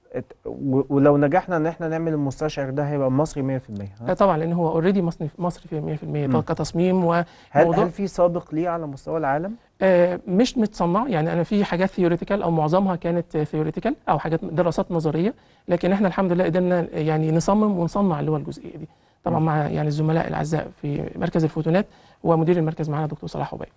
ولو نجحنا ان احنا نعمل المستشعر ده هيبقى مصري مية في المية. آه طبعا لان هو اوريدي مصري مصري فيه مية في المية كتصميم وموضوع. هل هل في سابق ليه على مستوى العالم؟ آه مش متصنع، يعني انا في حاجات ثيوريتيكال او معظمها كانت ثيوريتيكال او حاجات دراسات نظريه، لكن احنا الحمد لله قدرنا يعني نصمم ونصنع اللي هو الجزئيه دي طبعا م. مع يعني الزملاء الاعزاء في مركز الفوتونات ومدير المركز معانا دكتور صلاح عبيد.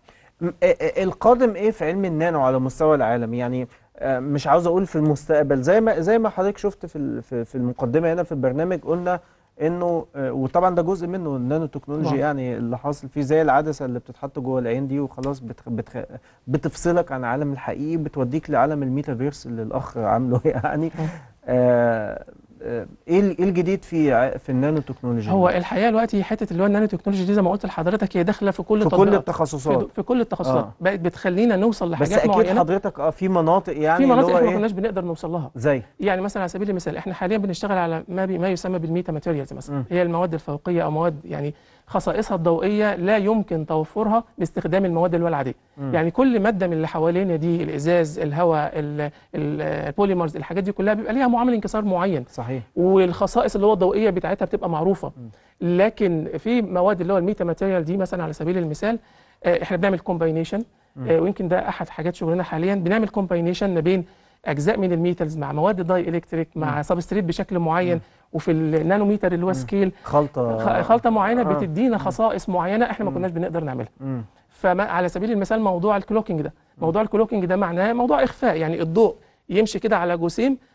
القادم ايه في علم النانو على مستوى العالم؟ يعني مش عاوز اقول في المستقبل، زي ما زي ما حضرتك شفت في في المقدمه هنا في البرنامج قلنا انه وطبعا ده جزء منه النانو تكنولوجي، يعني اللي حاصل فيه زي العدسه اللي بتتحط جوه العين دي وخلاص بتخ بتخ بتفصلك عن العالم الحقيقي، بتوديك لعالم الميتافيرس اللي الاخ عامله يعني. آه ايه الجديد في في النانو تكنولوجي؟ هو الحقيقه دلوقتي حته اللي هو النانو تكنولوجي دي زي ما قلت لحضرتك هي داخله في كل في كل التخصصات في, في كل التخصصات. آه. بقت بتخلينا نوصل لحاجات معينه. بس اكيد معينة. حضرتك اه في مناطق يعني في مناطق احنا إيه؟ ما كناش بنقدر نوصل لها. زي يعني مثلا على سبيل المثال احنا حاليا بنشتغل على ما بي ما يسمى بالميتا ماتيريالز مثلا. م. هي المواد الفوقيه او مواد يعني خصائصها الضوئيه لا يمكن توفرها باستخدام المواد اللي هو العاديه. م. يعني كل ماده من اللي حوالينا دي، الازاز، الهواء، البوليمرز، الحاجات دي كلها بيبقى ليها معامل انكسار معين. صحيح. والخصائص اللي هو الضوئيه بتاعتها بتبقى معروفه. م. لكن في مواد اللي هو الميتا ماتيريال دي مثلا على سبيل المثال احنا بنعمل كومباينيشن، ويمكن ده احد حاجات شغلنا حاليا، بنعمل كومباينيشن ما بين اجزاء من الميتالز مع مواد داي الكتريك مع سبستريت بشكل معين. م. وفي النانوميتر اللي هو سكيل خلطه خلطه معينه آه. بتدينا خصائص معينه احنا ما كناش بنقدر نعملها. فعلى سبيل المثال موضوع الكلوكينج ده، موضوع الكلوكينج ده معناه موضوع اخفاء، يعني الضوء يمشي كده على جسيم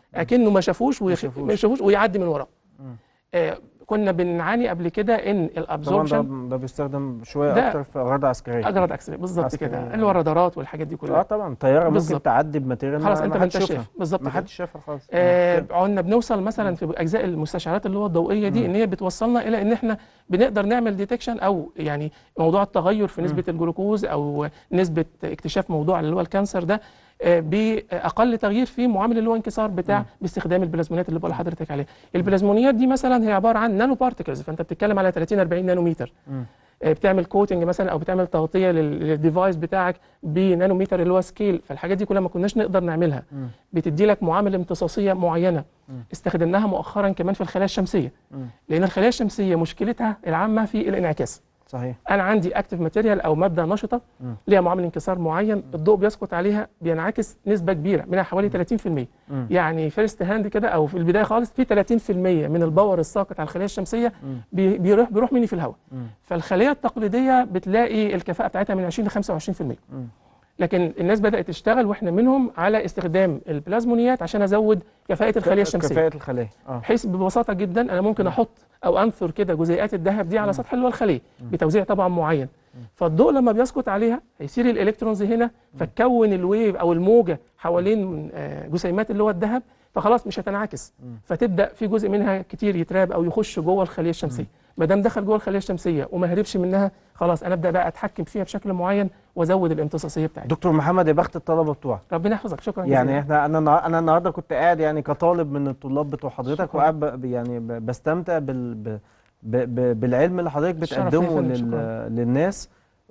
اكنه ما شافوش ويخ... شافوش. ما شافوش ويعدي من وراه. آه كنا بنعاني قبل كده ان طبعا الابزوربشن ده, ده بيستخدم شويه ده اكتر في اغراض عسكريه. اغراض عسكريه بالظبط عسكرية. كده، اللي هو الرادارات والحاجات دي اه كلها. طبعا طياره ممكن بالظبط. تعدي بماتيريال خلاص ما انت ما ما حدش انتش شافها. شايف بالظبط ما كده. حدش شافها خالص. آه كده. قلنا بنوصل مثلا في اجزاء المستشعرات اللي هو الضوئيه دي ان هي بتوصلنا الى ان احنا بنقدر نعمل ديتكشن او يعني موضوع التغير في نسبه الجلوكوز او نسبه اكتشاف موضوع اللي هو الكانسر ده آه باقل تغيير في معامل اللي هو انكسار بتاع مم. باستخدام البلازمونيات اللي بقول لحضرتك عليها. البلازمونيات دي مثلا هي عباره عن نانو بارتكلز، فانت بتتكلم على ثلاثين أربعين نانومتر. مم. بتعمل كوتنج مثلا او بتعمل تغطيه للديفايس بتاعك بنانومتر اللي هو سكيل، فالحاجات دي كلها ما كناش نقدر نعملها. مم. بتدي لك معامل امتصاصيه معينه. مم. استخدمناها مؤخرا كمان في الخلايا الشمسيه، مم. لان الخلايا الشمسيه مشكلتها العامه في الانعكاس. صحيح. انا عندي اكتيف ماتيريال او ماده نشطه مم. ليها معامل انكسار معين، الضوء بيسقط عليها بينعكس نسبه كبيره منها حوالي ثلاثين في المية. مم. يعني فيرست هاند كده او في البدايه خالص في ثلاثين في المية من الباور الساقط على الخلايا الشمسيه بي- بيروح بيروح مني في الهواء. مم. فالخليه التقليديه بتلاقي الكفاءه بتاعتها من عشرين ل خمسة وعشرين في المية. مم. لكن الناس بدات تشتغل واحنا منهم على استخدام البلازمونيات عشان ازود كفاءه الخليه الشمسيه. كفاءه الخليه. اه بحيث ببساطه جدا انا ممكن احط او انثر كده جزيئات الذهب دي على سطح اللي هو الخليه بتوزيع طبعا معين. فالضوء لما بيسقط عليها هيصير الالكترونز هنا فتكون الويف او الموجه حوالين آه، جسيمات اللي هو الذهب، فخلاص مش هتنعكس، فتبدا في جزء منها كتير يتراب او يخش جوه الخليه الشمسيه. ما دام دخل جوه الخليه الشمسيه وما هربش منها خلاص انا ابدا بقى اتحكم فيها بشكل معين وازود الامتصاصيه بتاعتها. دكتور محمد يا بخت الطلبه بتوعك. ربنا يحفظك، شكرا جزيلا. يعني احنا انا النهار- انا النهارده كنت قاعد يعني كطالب من الطلاب بتوع حضرتك شكراً. وقاعد ب- يعني ب- بستمتع بال ب ب ب بالعلم اللي حضرتك الشرف ليا يا بتقدمه فندم، لل شكراً. للناس،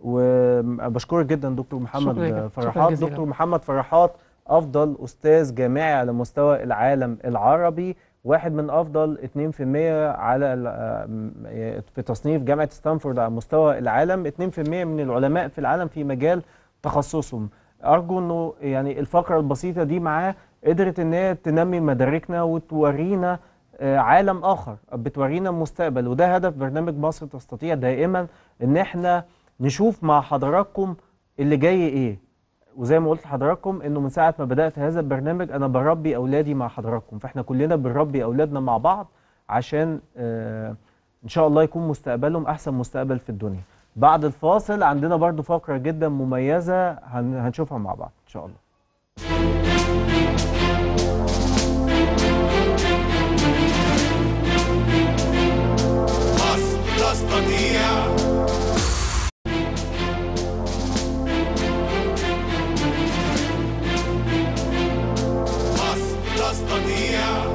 وبشكرك جدا دكتور محمد شكراً جداً، شكراً فرحات. جزيلاً. دكتور محمد فرحات افضل استاذ جامعي على مستوى العالم العربي، واحد من افضل اتنين في المية على ال- آه، في تصنيف جامعه ستانفورد على مستوى العالم، اتنين في المية من العلماء في العالم في مجال تخصصهم. ارجو انه يعني الفقره البسيطه دي معاه قدرت ان هي تنمي مداركنا وتورينا آه، عالم اخر، بتورينا المستقبل، وده هدف برنامج مصر تستطيع دائما، ان احنا نشوف مع حضراتكم اللي جاي ايه. وزي ما قلت لحضراتكم انه من ساعه ما بدات هذا البرنامج انا بربي اولادي مع حضراتكم، فاحنا كلنا بنربي اولادنا مع بعض عشان آه ان شاء الله يكون مستقبلهم احسن مستقبل في الدنيا. بعد الفاصل عندنا برضو فقره جدا مميزه هن هنشوفها مع بعض ان شاء الله. مصر تستطيع. مصر تستطيع.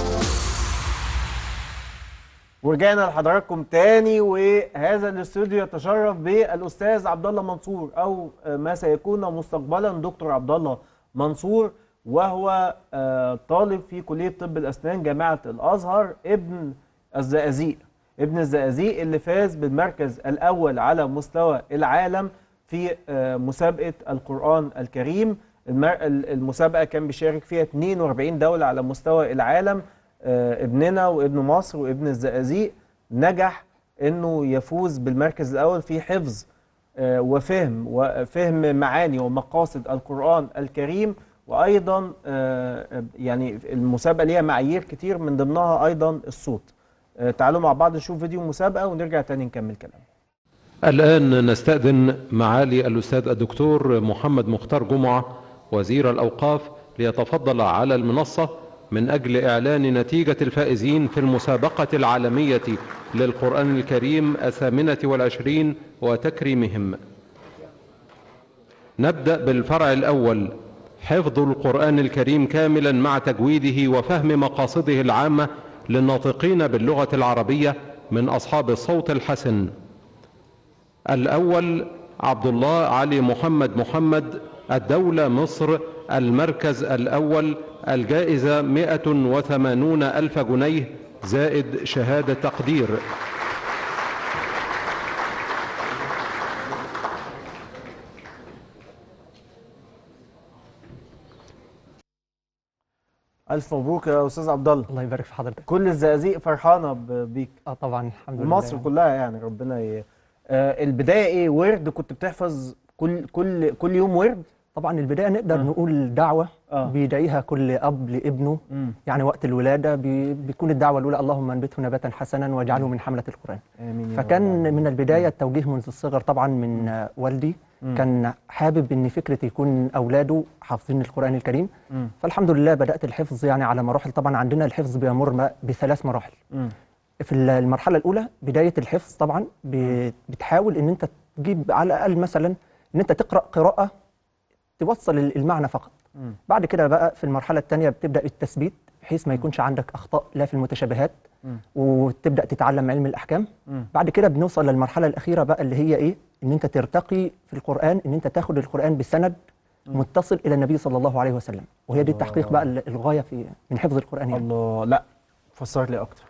ورجعنا لحضراتكم تاني، وهذا الاستوديو يتشرف بالاستاذ عبد الله منصور، او ما سيكون مستقبلا دكتور عبد الله منصور، وهو آه، طالب في كليه طب الاسنان جامعه الازهر، ابن الزقازيق ابن الزقازيق اللي فاز بالمركز الاول على مستوى العالم في آه، مسابقه القران الكريم. المر- المسابقه كان بيشارك فيها اتنين واربعين دوله على مستوى العالم. آه، ابننا وابن مصر وابن الزقازيق نجح انه يفوز بالمركز الاول في حفظ آه، وفهم وفهم معاني ومقاصد القرآن الكريم، وايضا آه، يعني المسابقه ليها معايير كتير من ضمنها ايضا الصوت. آه، تعالوا مع بعض نشوف فيديو مسابقه ونرجع تاني نكمل كلام. الآن نستأذن معالي الأستاذ الدكتور محمد مختار جمعة وزير الأوقاف ليتفضل على المنصة من أجل إعلان نتيجة الفائزين في المسابقة العالمية للقرآن الكريم الثامنة والعشرين وتكريمهم. نبدأ بالفرع الأول، حفظ القرآن الكريم كاملا مع تجويده وفهم مقاصده العامة للناطقين باللغة العربية من أصحاب الصوت الحسن. الأول عبد الله علي محمد محمد، الدولة مصر، المركز الأول، الجائزة مئة وثمانون ألف جنيه زائد شهادة تقدير. الف مبروك يا استاذ عبد الله. الله يبارك في حضرتك. كل الزقازيق فرحانه ب- بيك، اه طبعا الحمد لله. ومصر كلها يعني ربنا ي... آه البدايه ايه؟ ورد كنت بتحفظ كل كل كل يوم ورد؟ طبعا البدايه نقدر آه. نقول دعوه آه. بيدعيها كل اب لابنه. مم. يعني وقت الولاده بي بيكون الدعوه الاولى اللهم انبته نباتا حسنا واجعله من حمله القران. آمين يا رب فكان العالمين. من البدايه التوجيه منذ الصغر طبعا من آه، والدي. مم. كان حابب ان فكره يكون اولاده حافظين القران الكريم. مم. فالحمد لله بدات الحفظ يعني على مراحل. طبعا عندنا الحفظ بيمر م- بثلاث مراحل. مم. في المرحله الاولى بدايه الحفظ طبعا ب- بتحاول ان انت تجيب على الاقل مثلا ان انت تقرا قراءه توصل المعنى فقط. مم. بعد كده بقى في المرحله الثانيه بتبدا التثبيت بحيث ما يكونش عندك اخطاء لا في المتشابهات، مم. وتبدا تتعلم علم الاحكام. مم. بعد كده بنوصل للمرحله الاخيره بقى اللي هي ايه؟ ان انت ترتقي في القران، ان انت تاخد القران بسند متصل الى النبي صلى الله عليه وسلم، وهي دي التحقيق بقى الغايه في من حفظ القران يعني. الله، لا فسر لي اكتر،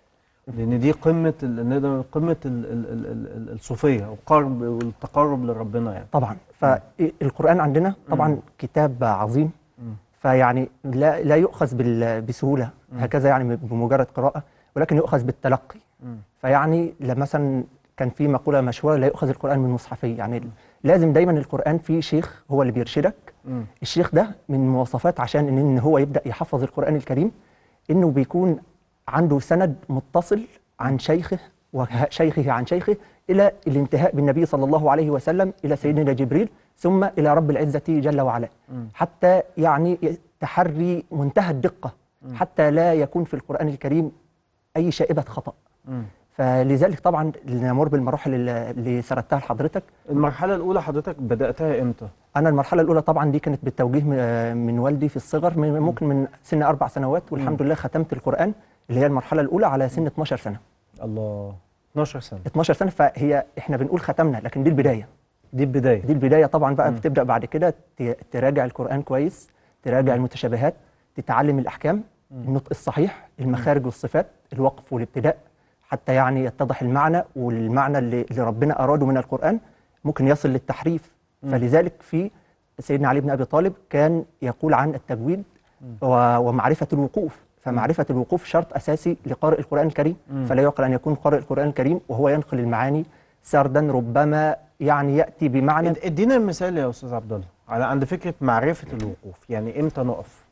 لان دي قمه ال- نقدر نقول قمه ال- ال- ال- ال- ال- الصوفيه والقرب والتقرب لربنا يعني. طبعا فالقرآن عندنا طبعا كتاب عظيم، فيعني لا لا يؤخذ بال- بسهولة هكذا يعني بمجرد قراءة، ولكن يؤخذ بالتلقي. مم. فيعني لما مثلا كان في مقولة مشهورة لا يؤخذ القرآن من مصحفي، يعني لازم دايما القرآن فيه شيخ هو اللي بيرشدك. مم. الشيخ ده من مواصفات عشان ان إن هو يبدأ يحفظ القرآن الكريم انه بيكون عنده سند متصل عن شيخه وشيخه عن شيخه الى الانتهاء بالنبي صلى الله عليه وسلم الى سيدنا جبريل ثم الى رب العزة جل وعلا، حتى يعني تحري منتهى الدقة حتى لا يكون في القرآن الكريم اي شائبة خطأ. مم. فلذلك طبعا نمر بالمراحل اللي اللي سردتها لحضرتك. المرحله الاولى حضرتك بداتها امتى؟ انا المرحله الاولى طبعا دي كانت بالتوجيه من- من والدي في الصغر، من- ممكن من سن اربع سنوات، والحمد لله ختمت القرآن اللي هي المرحله الاولى على سن اتناشر سنة. الله، اتناشر سنه اتناشر سنة، فهي احنا بنقول ختمنا لكن دي البدايه. دي البدايه. دي البدايه طبعا بقى. مم. بتبدا بعد كده ت- تراجع القرآن كويس، تراجع المتشابهات، تتعلم الاحكام، النطق الصحيح، المخارج والصفات، الوقف والابتداء، حتى يعني يتضح المعنى، والمعنى اللي اللي ربنا اراده من القرآن ممكن يصل للتحريف. فلذلك في سيدنا علي بن ابي طالب كان يقول عن التجويد و- ومعرفه الوقوف، فمعرفه الوقوف شرط اساسي لقارئ القرآن الكريم. فلا يعقل ان يكون قارئ القرآن الكريم وهو ينقل المعاني سردا ربما يعني ياتي بمعنى. اد- ادينا المثال يا استاذ عبد الله على عند فكره معرفه الوقوف، يعني امتى نقف؟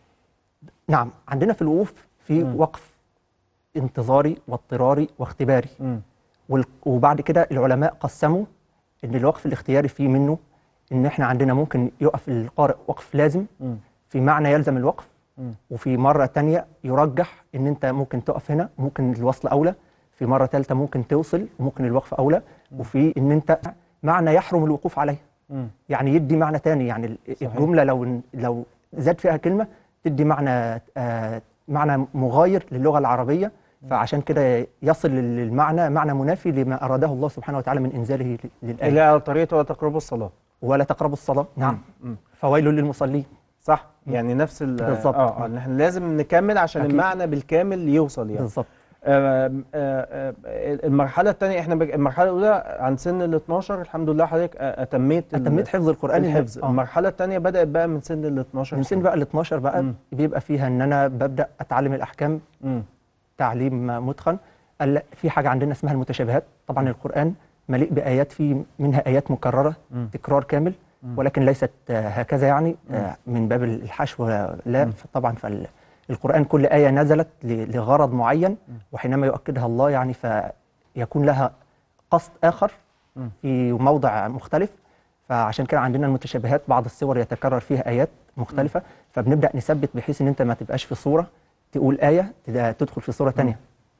نعم، عندنا في الوقوف في مم. وقف انتظاري واضطراري واختباري. مم. وال- وبعد كده العلماء قسموا ان الوقف الاختياري فيه منه ان احنا عندنا ممكن يقف القارئ وقف لازم مم. في معنى يلزم الوقف، مم. وفي مرة تانية يرجح ان انت ممكن تقف هنا، ممكن الوصل اولى، في مرة ثالثة ممكن توصل وممكن الوقف اولى، وفي ان انت معنى يحرم الوقوف عليه، مم. يعني يدي معنى تاني. يعني ال- صحيح. الجملة لو لو زاد فيها كلمة تدي معنى آه معنى مغاير للغة العربية، فعشان كده يصل للمعنى معنى منافي لما أراده الله سبحانه وتعالى من إنزاله ل- للآية. اللي على طريقه ولا تقربوا الصلاه. ولا تقربوا الصلاة. نعم. مم. فويل للمصلين. صح، يعني نفس ال بالظبط. اه اه إن احنا لازم نكمل عشان أكيد. المعنى بالكامل يوصل يعني. بالظبط. آم، آه، آه، المرحله الثانيه احنا بج... المرحله الاولى عن سن ال اتناشر الحمد لله حضرتك آه، اتميت ال- أتميت حفظ القرآن. الحفظ. آه. المرحله الثانيه بدات بقى من سن ال اتناشر من سن بقى ال اتناشر بقى مم. بيبقى فيها ان انا ببدا اتعلم الاحكام مم. تعليم متقن. ال- في حاجه عندنا اسمها المتشابهات. طبعا القران مليء بايات، في منها ايات مكرره مم. تكرار كامل، ولكن ليست آه، هكذا يعني آه، من باب الحشو، لا. طبعا فالقران كل ايه نزلت ل- لغرض معين، وحينما يؤكدها الله يعني فيكون لها قصد اخر مم. في موضع مختلف. فعشان كده عندنا المتشابهات بعض السور يتكرر فيها ايات مختلفه، فبنبدا نثبت بحيث ان انت ما تبقاش في صوره تقول ايه تد- تدخل في صوره ثانيه.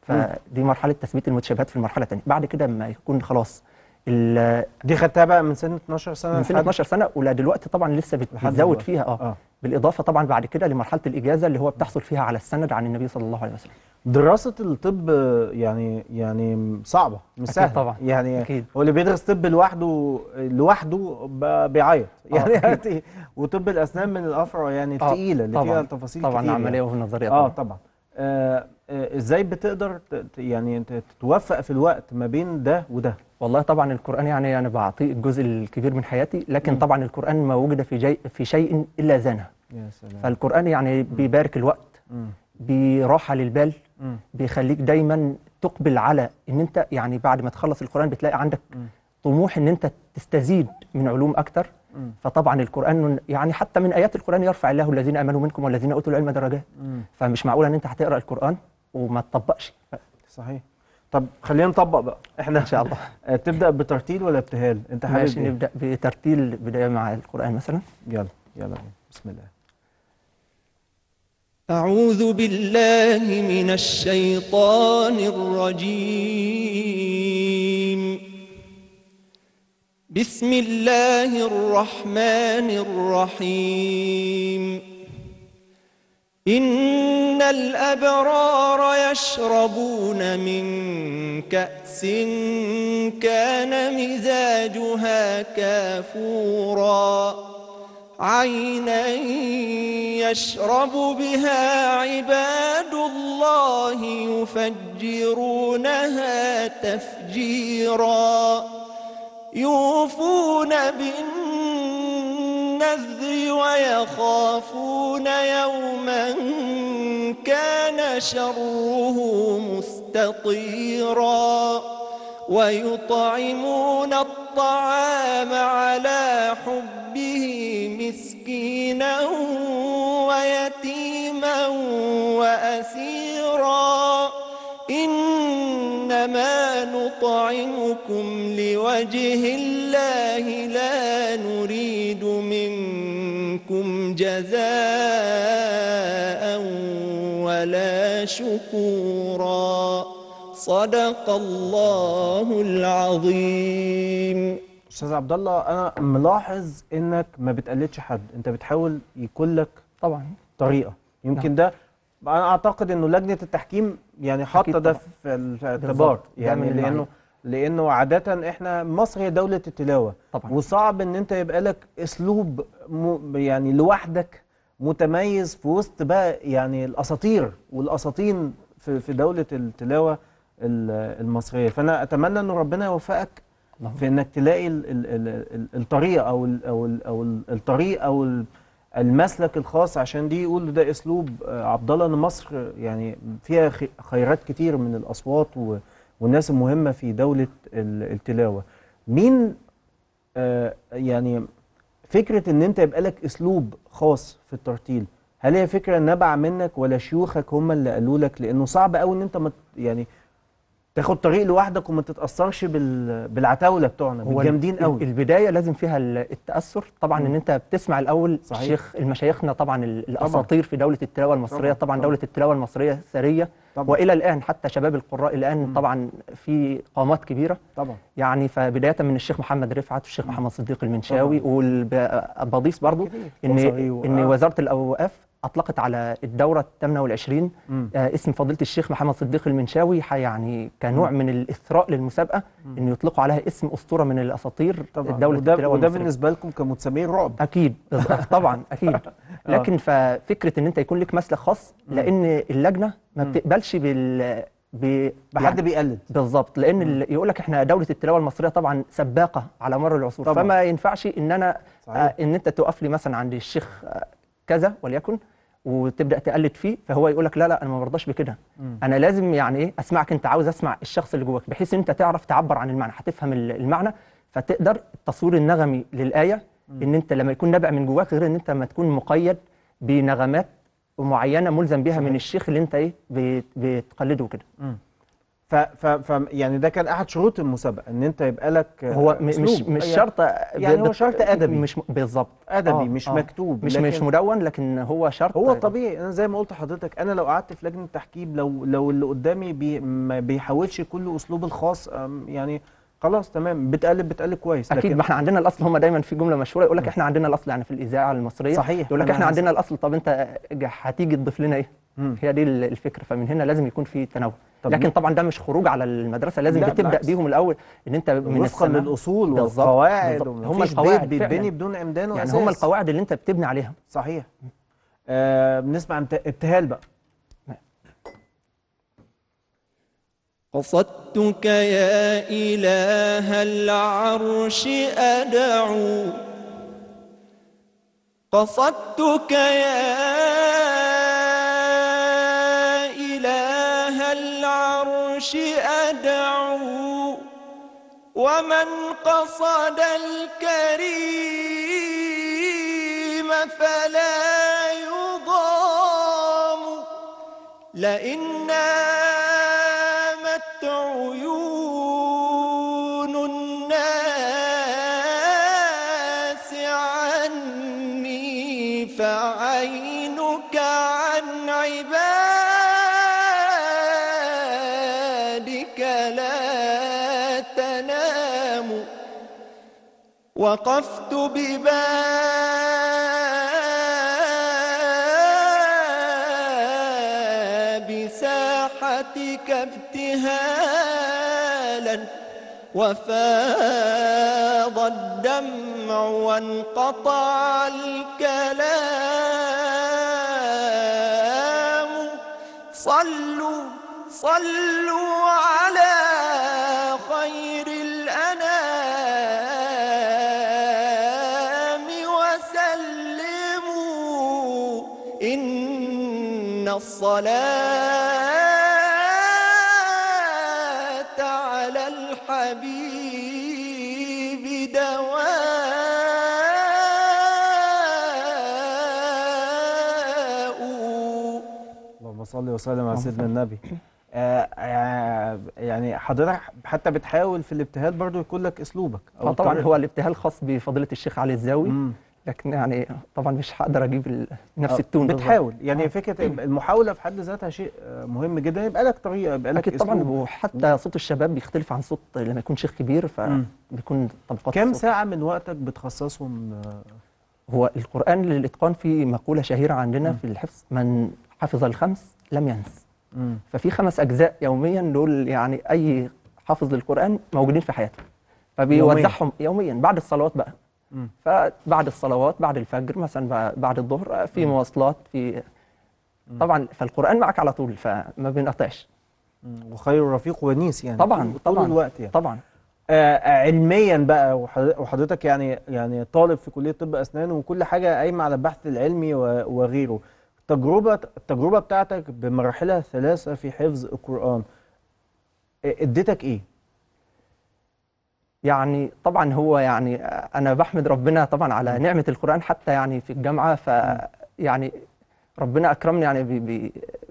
فدي مرحله تثبيت المتشابهات في المرحله الثانيه. بعد كده لما يكون خلاص ال- دي خدتها بقى من سن اتناشر سنه من سن لحد- اتناشر سنه، ولا دلوقتي طبعا لسه بت- لحد بتزود دلوقتي. فيها اه اه بالاضافه طبعا بعد كده لمرحله الاجازه اللي هو بتحصل فيها على السند عن النبي صلى الله عليه وسلم. دراسه الطب آه، يعني يعني صعبه مش أكيد سهله طبعا. يعني. أكيد. هو اللي بيدرس طب لوحده لوحده ب- بيعيط يعني. أكيد. وطب الاسنان من الافرع يعني آه، الثقيله اللي طبعاً. فيها تفاصيل طبعا كتير عمليه يعني. وفي النظريه اه طبعا. طبعا. آه آه ازاي بتقدر ت- ت- يعني انت تتوفق في الوقت ما بين ده وده؟ والله طبعا القرآن يعني أنا بعطيه الجزء الكبير من حياتي، لكن مم. طبعا القرآن ما وجد في جي في شيء إلا زانه. يا سلام. فالقرآن يعني بيبارك الوقت، مم. براحة للبال، مم. بيخليك دايما تقبل على إن أنت يعني بعد ما تخلص القرآن بتلاقي عندك مم. طموح إن أنت تستزيد من علوم أكتر، فطبعا القرآن يعني حتى من آيات القرآن يرفع الله الذين آمنوا منكم والذين أوتوا العلم درجات. فمش معقول ان انت هتقرأ القرآن وما تطبقش. صحيح. طب خلينا نطبق بقى احنا ان شاء الله. تبدأ بترتيل ولا ابتهال؟ انت حابب ماشي إيه؟ نبدأ بترتيل بداية مع القرآن مثلا. يلا يلا بينا. بسم الله. أعوذ بالله من الشيطان الرجيم. بسم الله الرحمن الرحيم. إن الأبرار يشربون من كأس كان مزاجها كافورا عينا يشرب بها عباد الله يفجرونها تفجيرا يوفون بالنذر ويخافون يوما كان شره مستطيرا ويطعمون الطعام على حبه مسكينا ويتيما وأسيرا إنما نطعمكم لوجه الله لا نريد منكم جزاء ولا شكورا صدق الله العظيم. استاذ عبد الله، انا ملاحظ انك ما بتقلدش حد، انت بتحاول يكون لك طبعا طريقه. يمكن نعم. ده انا اعتقد انه لجنه التحكيم يعني حاطه ده طبعاً. في الاعتبار، يعني من لانه المعايير. لانه عاده احنا مصر هي دوله التلاوه طبعا. وصعب ان انت يبقى لك اسلوب م يعني لوحدك متميز في وسط بقى يعني الاساطير والاساطين في في دوله التلاوه المصريه. فانا اتمنى ان ربنا يوفقك في انك تلاقي ال ال ال ال الطريقه او ال او ال او ال الطريق او ال المسلك الخاص، عشان دي يقول ده اسلوب عبد الله. ان مصر يعني فيها خيرات كتير من الاصوات والناس المهمه في دوله التلاوه. مين آه يعني فكره ان انت يبقى لك اسلوب خاص في الترتيل، هل هي فكره نابعه منك ولا شيوخك هم اللي قالوا لك؟ لانه صعب قوي ان انت مت يعني تاخد طريق لوحدك وما تتاثرش بال... بالعتاوله بتوعنا بالجامدين قوي. البدايه لازم فيها التاثر طبعا. مم. ان انت بتسمع الاول صحيح. الشيخ المشايخنا طبعا الاساطير في دوله التلاوه المصريه. طبعا, طبعا دوله التلاوه المصريه ثريه والى الان حتى شباب القراء الان مم. طبعا في قامات كبيره طبعا يعني. فبدايه من الشيخ محمد رفعت والشيخ محمد صديق المنشاوي، وبضيف برضو ان ان وزاره الاوقاف اطلقت على الدوره الثامنه والعشرين آه اسم فضيله الشيخ محمد صديق المنشاوي، يعني كنوع مم. من الاثراء للمسابقه انه يطلقوا عليها اسم اسطوره من الاساطير الدوله وده التلاوه وده المصريه. بالنسبه لكم كمتسمين رعب اكيد طبعا اكيد. لكن ففكره ان انت يكون لك مسلك خاص، لان اللجنه ما بتقبلش بال ب... بحد يعني بيقلد بالظبط. لان يقول لك احنا دوله التلاوه المصريه طبعا سباقه على مر العصور طبعًا. فما ينفعش ان انا آه ان انت تقف لي مثلا عند الشيخ آه كذا وليكن وتبدا تقلد فيه، فهو يقول لك لا لا انا ما برضاش بكده. انا لازم يعني ايه اسمعك انت، عاوز اسمع الشخص اللي جواك بحيث ان انت تعرف تعبر عن المعنى، هتفهم المعنى فتقدر التصوير النغمي للايه. مم. ان انت لما يكون نابع من جواك غير ان انت لما تكون مقيد بنغمات معينه ملزم بها صحيح. من الشيخ اللي انت ايه بتقلده كده. ف ف ف يعني ده كان احد شروط المسابقه ان انت يبقى لك هو مش مش شرط يعني هو شرط ادبي مش بالظبط ادبي آه مش آه مكتوب مش مش مدون، لكن هو شرط هو طبيعي. انا زي ما قلت لحضرتك، انا لو قعدت في لجنه تحكيم لو لو اللي قدامي بي ما بيحاولش كل اسلوب الخاص يعني خلاص تمام بتقلب بتقلب كويس. اكيد ما احنا عندنا الاصل. هم دايما في جمله مشهوره يقول لك احنا عندنا الاصل يعني في الاذاعه المصريه صحيح يقول لك احنا عندنا الاصل. طب انت هتيجي تضيف لنا ايه؟ مم. هي دي الفكره. فمن هنا لازم يكون في تنوع. لكن طبعا ده مش خروج على المدرسه، لازم بتبدا بالعكس. بيهم الاول ان انت من وفقا للاصول والقواعد. هم القواعد بيتبني بدون عمدان يعني واساس. هم القواعد اللي انت بتبني عليها. صحيح. آه بنسمع عن ابتهال بقى. قصدتك يا إله العرش أدعو، قصدتك يا إله العرش أدعو، ومن قصد الكريم فلا يضام لئن نامت عيون الناس عني فعينك عن عبادك لا تنام وقفت بباب ساحتك ابتهالا وفاض الدمع وانقطع الكلام صلوا صلوا على خير الأنام وسلموا إن الصلاة على الحبيب دواء. اللهم صل وسلم على سيدنا النبي. آه آه يعني حضرتك حتى بتحاول في الابتهال برضو يكون لك اسلوبك اه طبعا هو الابتهال خاص بفضيله الشيخ علي الزاوي. مم. لكن يعني طبعا مش هقدر اجيب نفس التون. بتحاول يعني آه. فكره المحاوله في حد ذاتها شيء مهم جدا، يبقى لك طريقه، يبقى لك اكيد طبعا. وحتى صوت الشباب بيختلف عن صوت لما يكون شيخ كبير، فبيكون طبقات. كم ساعه من وقتك بتخصصهم؟ هو القران للاتقان في مقوله شهيره عندنا مم. في الحفظ: من حفظ الخمس لم ينس. مم. ففي خمس اجزاء يوميا دول يعني اي حافظ للقران موجودين في حياته، فبيوزعهم يوميا, يوميا بعد الصلوات بقى. مم. فبعد الصلوات بعد الفجر مثلا بعد الظهر في مواصلات في مم. طبعا فالقران معك على طول فما بينقطعش. وخير رفيق ونيس يعني طبعا طول طبعا الوقت يعني. طبعا. آه علميا بقى وحضرتك يعني يعني طالب في كليه طب اسنان وكل حاجه قايمه على البحث العلمي وغيره، التجربه التجربه بتاعتك بمراحلها الثلاثه في حفظ القران اديتك ايه؟ يعني طبعا هو يعني انا بحمد ربنا طبعا على نعمه القران حتى يعني في الجامعه، ف يعني ربنا اكرمني يعني ب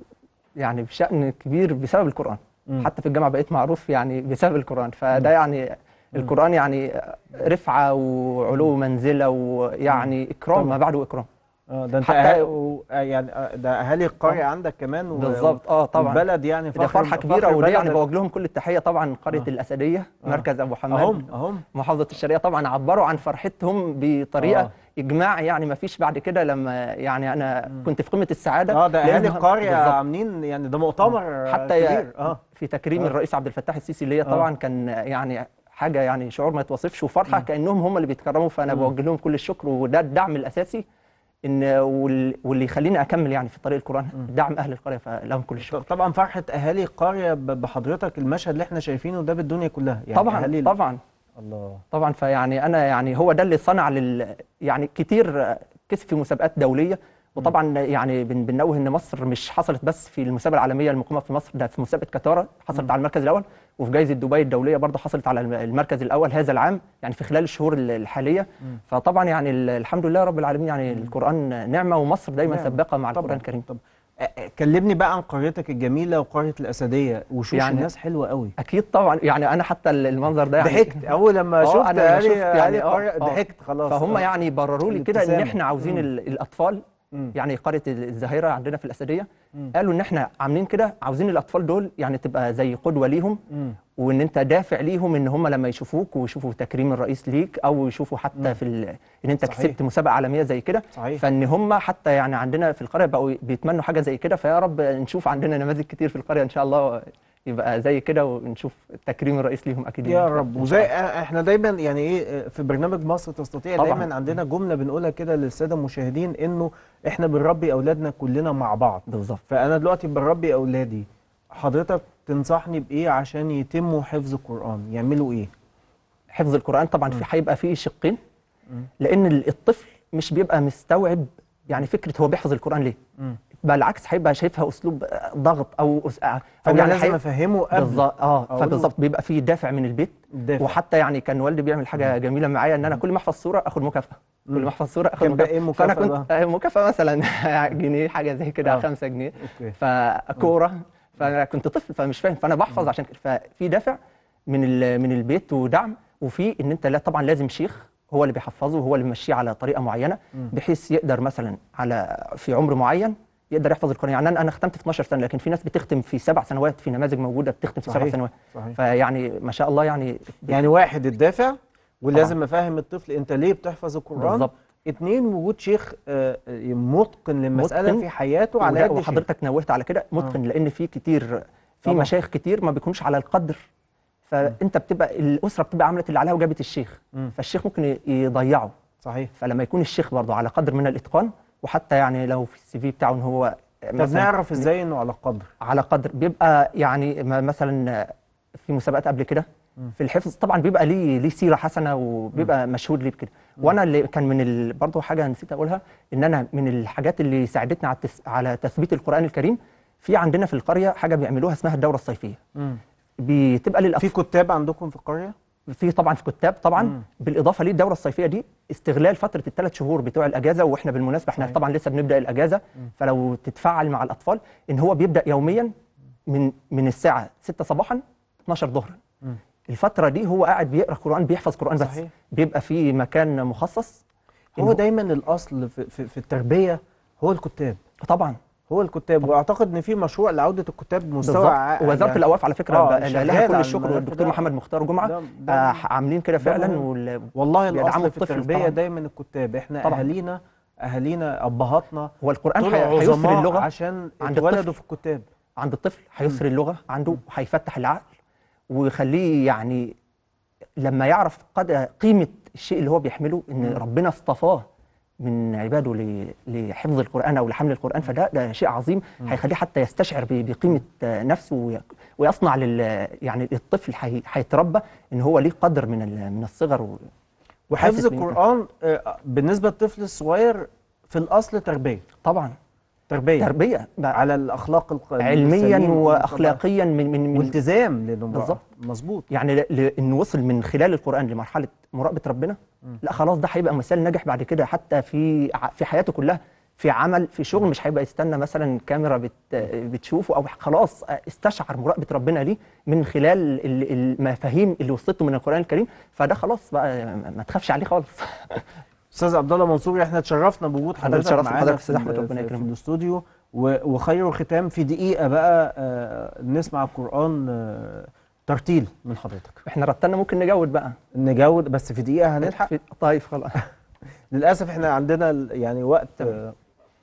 يعني بشأن كبير بسبب القران. مم. حتى في الجامعه بقيت معروف يعني بسبب القران، فده يعني القران يعني رفعه وعلو منزله ويعني اكرام ما بعده اكرام. اه ده انت حتى و... يعني ده اهالي القريه عندك كمان و... بالظبط. اه طبعا البلد يعني فخر فرحه كبيره، وده يعني بوجه لهم كل التحيه. طبعا قريه آه. الاسديه آه. مركز ابو حماد اهم اهم محافظه الشرقيه طبعا عبروا عن فرحتهم بطريقه آه. اجماع يعني ما فيش بعد كده. لما يعني انا م. كنت في قمه السعاده. اه ده اهالي القريه عاملين يعني ده مؤتمر آه. حتى كبير اه في تكريم آه. الرئيس عبد الفتاح السيسي ليا طبعا آه. كان يعني حاجه يعني شعور ما يتوصفش وفرحه م. كانهم هم اللي بيتكرموا، فانا م. بوجه لهم كل الشكر، وده الدعم الاساسي ان واللي يخليني اكمل يعني في طريق القران دعم اهل القريه، فلهم كل الشكر. طبعا فرحه اهالي القريه بحضرتك، المشهد اللي احنا شايفينه ده بالدنيا كلها يعني. طبعا أهالي طبعا الله طبعا. فيعني انا يعني هو ده اللي صنع لل يعني كتير كسب في مسابقات دوليه. وطبعا يعني بننوه ان مصر مش حصلت بس في المسابقه العالميه المقامه في مصر، ده في مسابقه قطاره حصلت م. على المركز الاول، وفي جائزه دبي الدوليه برضه حصلت على المركز الاول هذا العام يعني في خلال الشهور الحاليه. م. فطبعا يعني الحمد لله رب العالمين يعني م. القران نعمه، ومصر دايما نعم. سباقه مع القران الكريم. طبعا. كلمني بقى عن قريتك الجميله وقريه الاسديه، وشوش يعني الناس حلوه قوي. اكيد طبعا يعني انا حتى المنظر ده يعني ضحكت اول لما شفت أنا شفت يعني ضحكت خلاص. فهم يعني برروا لي كده ان احنا عاوزين الاطفال مم. يعني قريه الزهيره عندنا في الاسديه مم. قالوا ان احنا عاملين كده عاوزين الاطفال دول يعني تبقى زي قدوه ليهم، مم. وان انت دافع ليهم ان هم لما يشوفوك ويشوفوا تكريم الرئيس ليك او يشوفوا حتى مم. في ان انت صحيح. كسبت مسابقه عالميه زي كده، فان هم حتى يعني عندنا في القريه بقوا بيتمنوا حاجه زي كده. فيا رب نشوف عندنا نماذج كتير في القريه ان شاء الله يبقى زي كده، ونشوف تكريم الرئيس ليهم اكيد يا رب. وزي احنا دايما يعني ايه في برنامج مصر تستطيع طبعا. دايما عندنا جمله بنقولها كده للساده المشاهدين، انه احنا بنربي اولادنا كلنا مع بعض. بالظبط. فانا دلوقتي بربي اولادي، حضرتك تنصحني بايه عشان يتموا حفظ القران؟ يعملوا ايه؟ حفظ القران طبعا في هيبقى فيه شقين، لان الطفل مش بيبقى مستوعب يعني فكره هو بيحفظ القران ليه. م. بالعكس هيبقى شايفها اسلوب ضغط او أس- او فانا يعني لازم هي- افهمه قبل. بالظبط اه أقول له- فبالظبط بيبقى في دافع من البيت. الدافع. وحتى يعني كان والدي بيعمل حاجه جميله معايا، ان انا كل ما احفظ سوره اخد مكافاه، كل ما احفظ سوره اخد كان بقى مكافاه. إيه فانا المكافأة كنت آه، مكافاه مثلا جنيه حاجه زي كده، آه. خمسة جنيه. أوكي. فكوره. فانا كنت طفل فمش فاهم، فانا بحفظ عشان كده. ففي دافع من ال- من البيت ودعم، وفي ان انت لا طبعا لازم شيخ هو اللي بيحفظه وهو اللي بيمشيه على طريقه معينه، بحيث يقدر مثلا على في عمر معين يقدر يحفظ القرآن. يعني انا انا ختمت في اتناشر سنه، لكن في ناس بتختم في سبع سنوات، في نماذج موجوده بتختم في سبع صحيح. سنوات. صحيح. فيعني ما شاء الله يعني يعني واحد الدافع، ولازم افهم الطفل انت ليه بتحفظ القران. بالظبط. اتنين وجود شيخ آه، متقن للمساله متقن. في حياته على وده- قد شيء. وحضرتك نوهت على كده متقن، لان في كتير في طبعا. مشايخ كتير ما بيكونوش على القدر، فانت بتبقى الاسره بتبقى عملت اللي عليها وجابت الشيخ، مم. فالشيخ ممكن ي- يضيعه. صحيح. فلما يكون الشيخ برضه على قدر من الاتقان، وحتى يعني لو في السي في بتاعه ان هو طب مثلاً نعرف ازاي انه على قدر؟ على قدر بيبقى يعني ما- مثلا في مسابقات قبل كده في الحفظ طبعا بيبقى ليه ليه سيره حسنه وبيبقى مشهود ليه بكده. وانا اللي كان من ال... برضه حاجه نسيت اقولها، ان انا من الحاجات اللي ساعدتنا على التس... على تثبيت القران الكريم، في عندنا في القريه حاجه بيعملوها اسمها الدوره الصيفيه. مم. بتبقى في للاطفال، كتاب عندكم في القريه؟ في طبعا في كتاب طبعا. مم. بالاضافه للدوره الصيفيه دي استغلال فتره الثلاث شهور بتوع الاجازه، واحنا بالمناسبه احنا صحيح. طبعا لسه بنبدا الاجازه، فلو تتفاعل مع الاطفال ان هو بيبدا يوميا من من الساعه ستة صباحا اتناشر ظهرا. مم. الفتره دي هو قاعد بيقرا قران، بيحفظ قران بس. صحيح. بيبقى في مكان مخصص. إن هو دايما الاصل في, في, في التربيه هو الكتاب. طبعا هو الكتاب، واعتقد ان في مشروع لعوده الكتاب بمستوى بالظبط. ع- ووزاره يعني- الاوقاف على فكره آه، بقى شغال لها كل على الشكر، الملف والدكتور ده. محمد مختار جمعه ده- ده- آه عاملين كده ده فعلا. مهم. وال... والله بيدعموا الاصل في الطفل التربيه طبعاً. دايما الكتاب. احنا طبعاً. اهالينا اهالينا ابهاتنا هو القران طلعوا هي- هيسر عظماء اللغه عشان عند اتولدوا الطفل. في الكتاب. عند الطفل، هيسر اللغه عنده، وهيفتح العقل، ويخليه يعني لما يعرف قد قيمه الشيء اللي هو بيحمله، ان ربنا اصطفاه من عباده ل- لحفظ القران او لحمل القران، فده ده شيء عظيم هيخليه حتى يستشعر ب- بقيمه نفسه، وي- ويصنع لل يعني الطفل هي- هيتربى ان هو ليه قدر من ال- من الصغر و- وحفظ وحاسس بقيمته. القران آه، بالنسبه للطفل الصغير في الاصل تربيه طبعا تربيه تربيه بقى على الاخلاق الق- علميا السليم واخلاقيا من من من والتزام للمرأة. بالظبط. مظبوط. يعني ل- ل- انه وصل من خلال القران لمرحله مراقبه ربنا، لا خلاص ده هيبقى مثال ناجح بعد كده، حتى في ع- في حياته كلها، في عمل، في شغل، مش هيبقى يستنى مثلا كاميرا بت بتشوفه، او خلاص استشعر مراقبه ربنا ليه من خلال ال- المفاهيم اللي وصلته من القران الكريم، فده خلاص بقى ما ما تخافش عليه خالص. استاذ عبد الله منصور، احنا اتشرفنا بوجود أنا حضرتك اتشرفت معانا بحضرتك في, أستاذ أحمد، ال- ربنا في, في يكرمك. الاستوديو، و- وخير ختام في دقيقه بقى آه، نسمع القران آه، ترتيل من حضرتك. احنا رتلنا ممكن نجود بقى. نجاوب بس في دقيقه هنلحق. في- طيب خلاص. للاسف احنا عندنا ال- يعني وقت آه،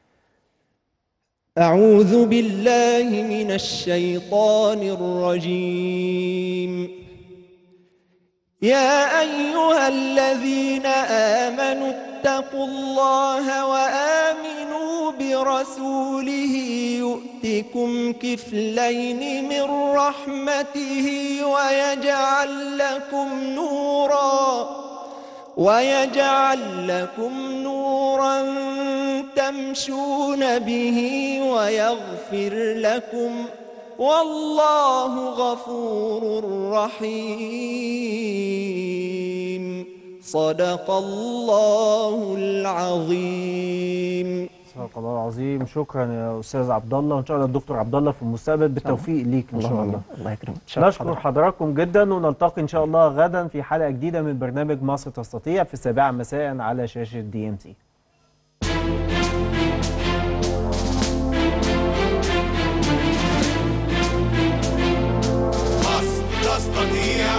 أعوذ بالله من الشيطان الرجيم. يا أيها الذين آمنوا اتقوا الله وآمنوا برسوله يؤتكم كفلين من رحمته ويجعل لكم نورا ويجعل لكم نورا تمشون به ويغفر لكم والله غفور رحيم. صدق الله العظيم. صدق الله العظيم. شكرا يا استاذ عبد الله، وان شاء الله الدكتور عبد الله في المستقبل بالتوفيق ليك ان شاء الله. الله يكرمك. نشكر حضراتكم جدا، ونلتقي ان شاء الله غدا في حلقه جديده من برنامج مصر تستطيع في السابعه مساء على شاشه دي ام سي. مصر تستطيع.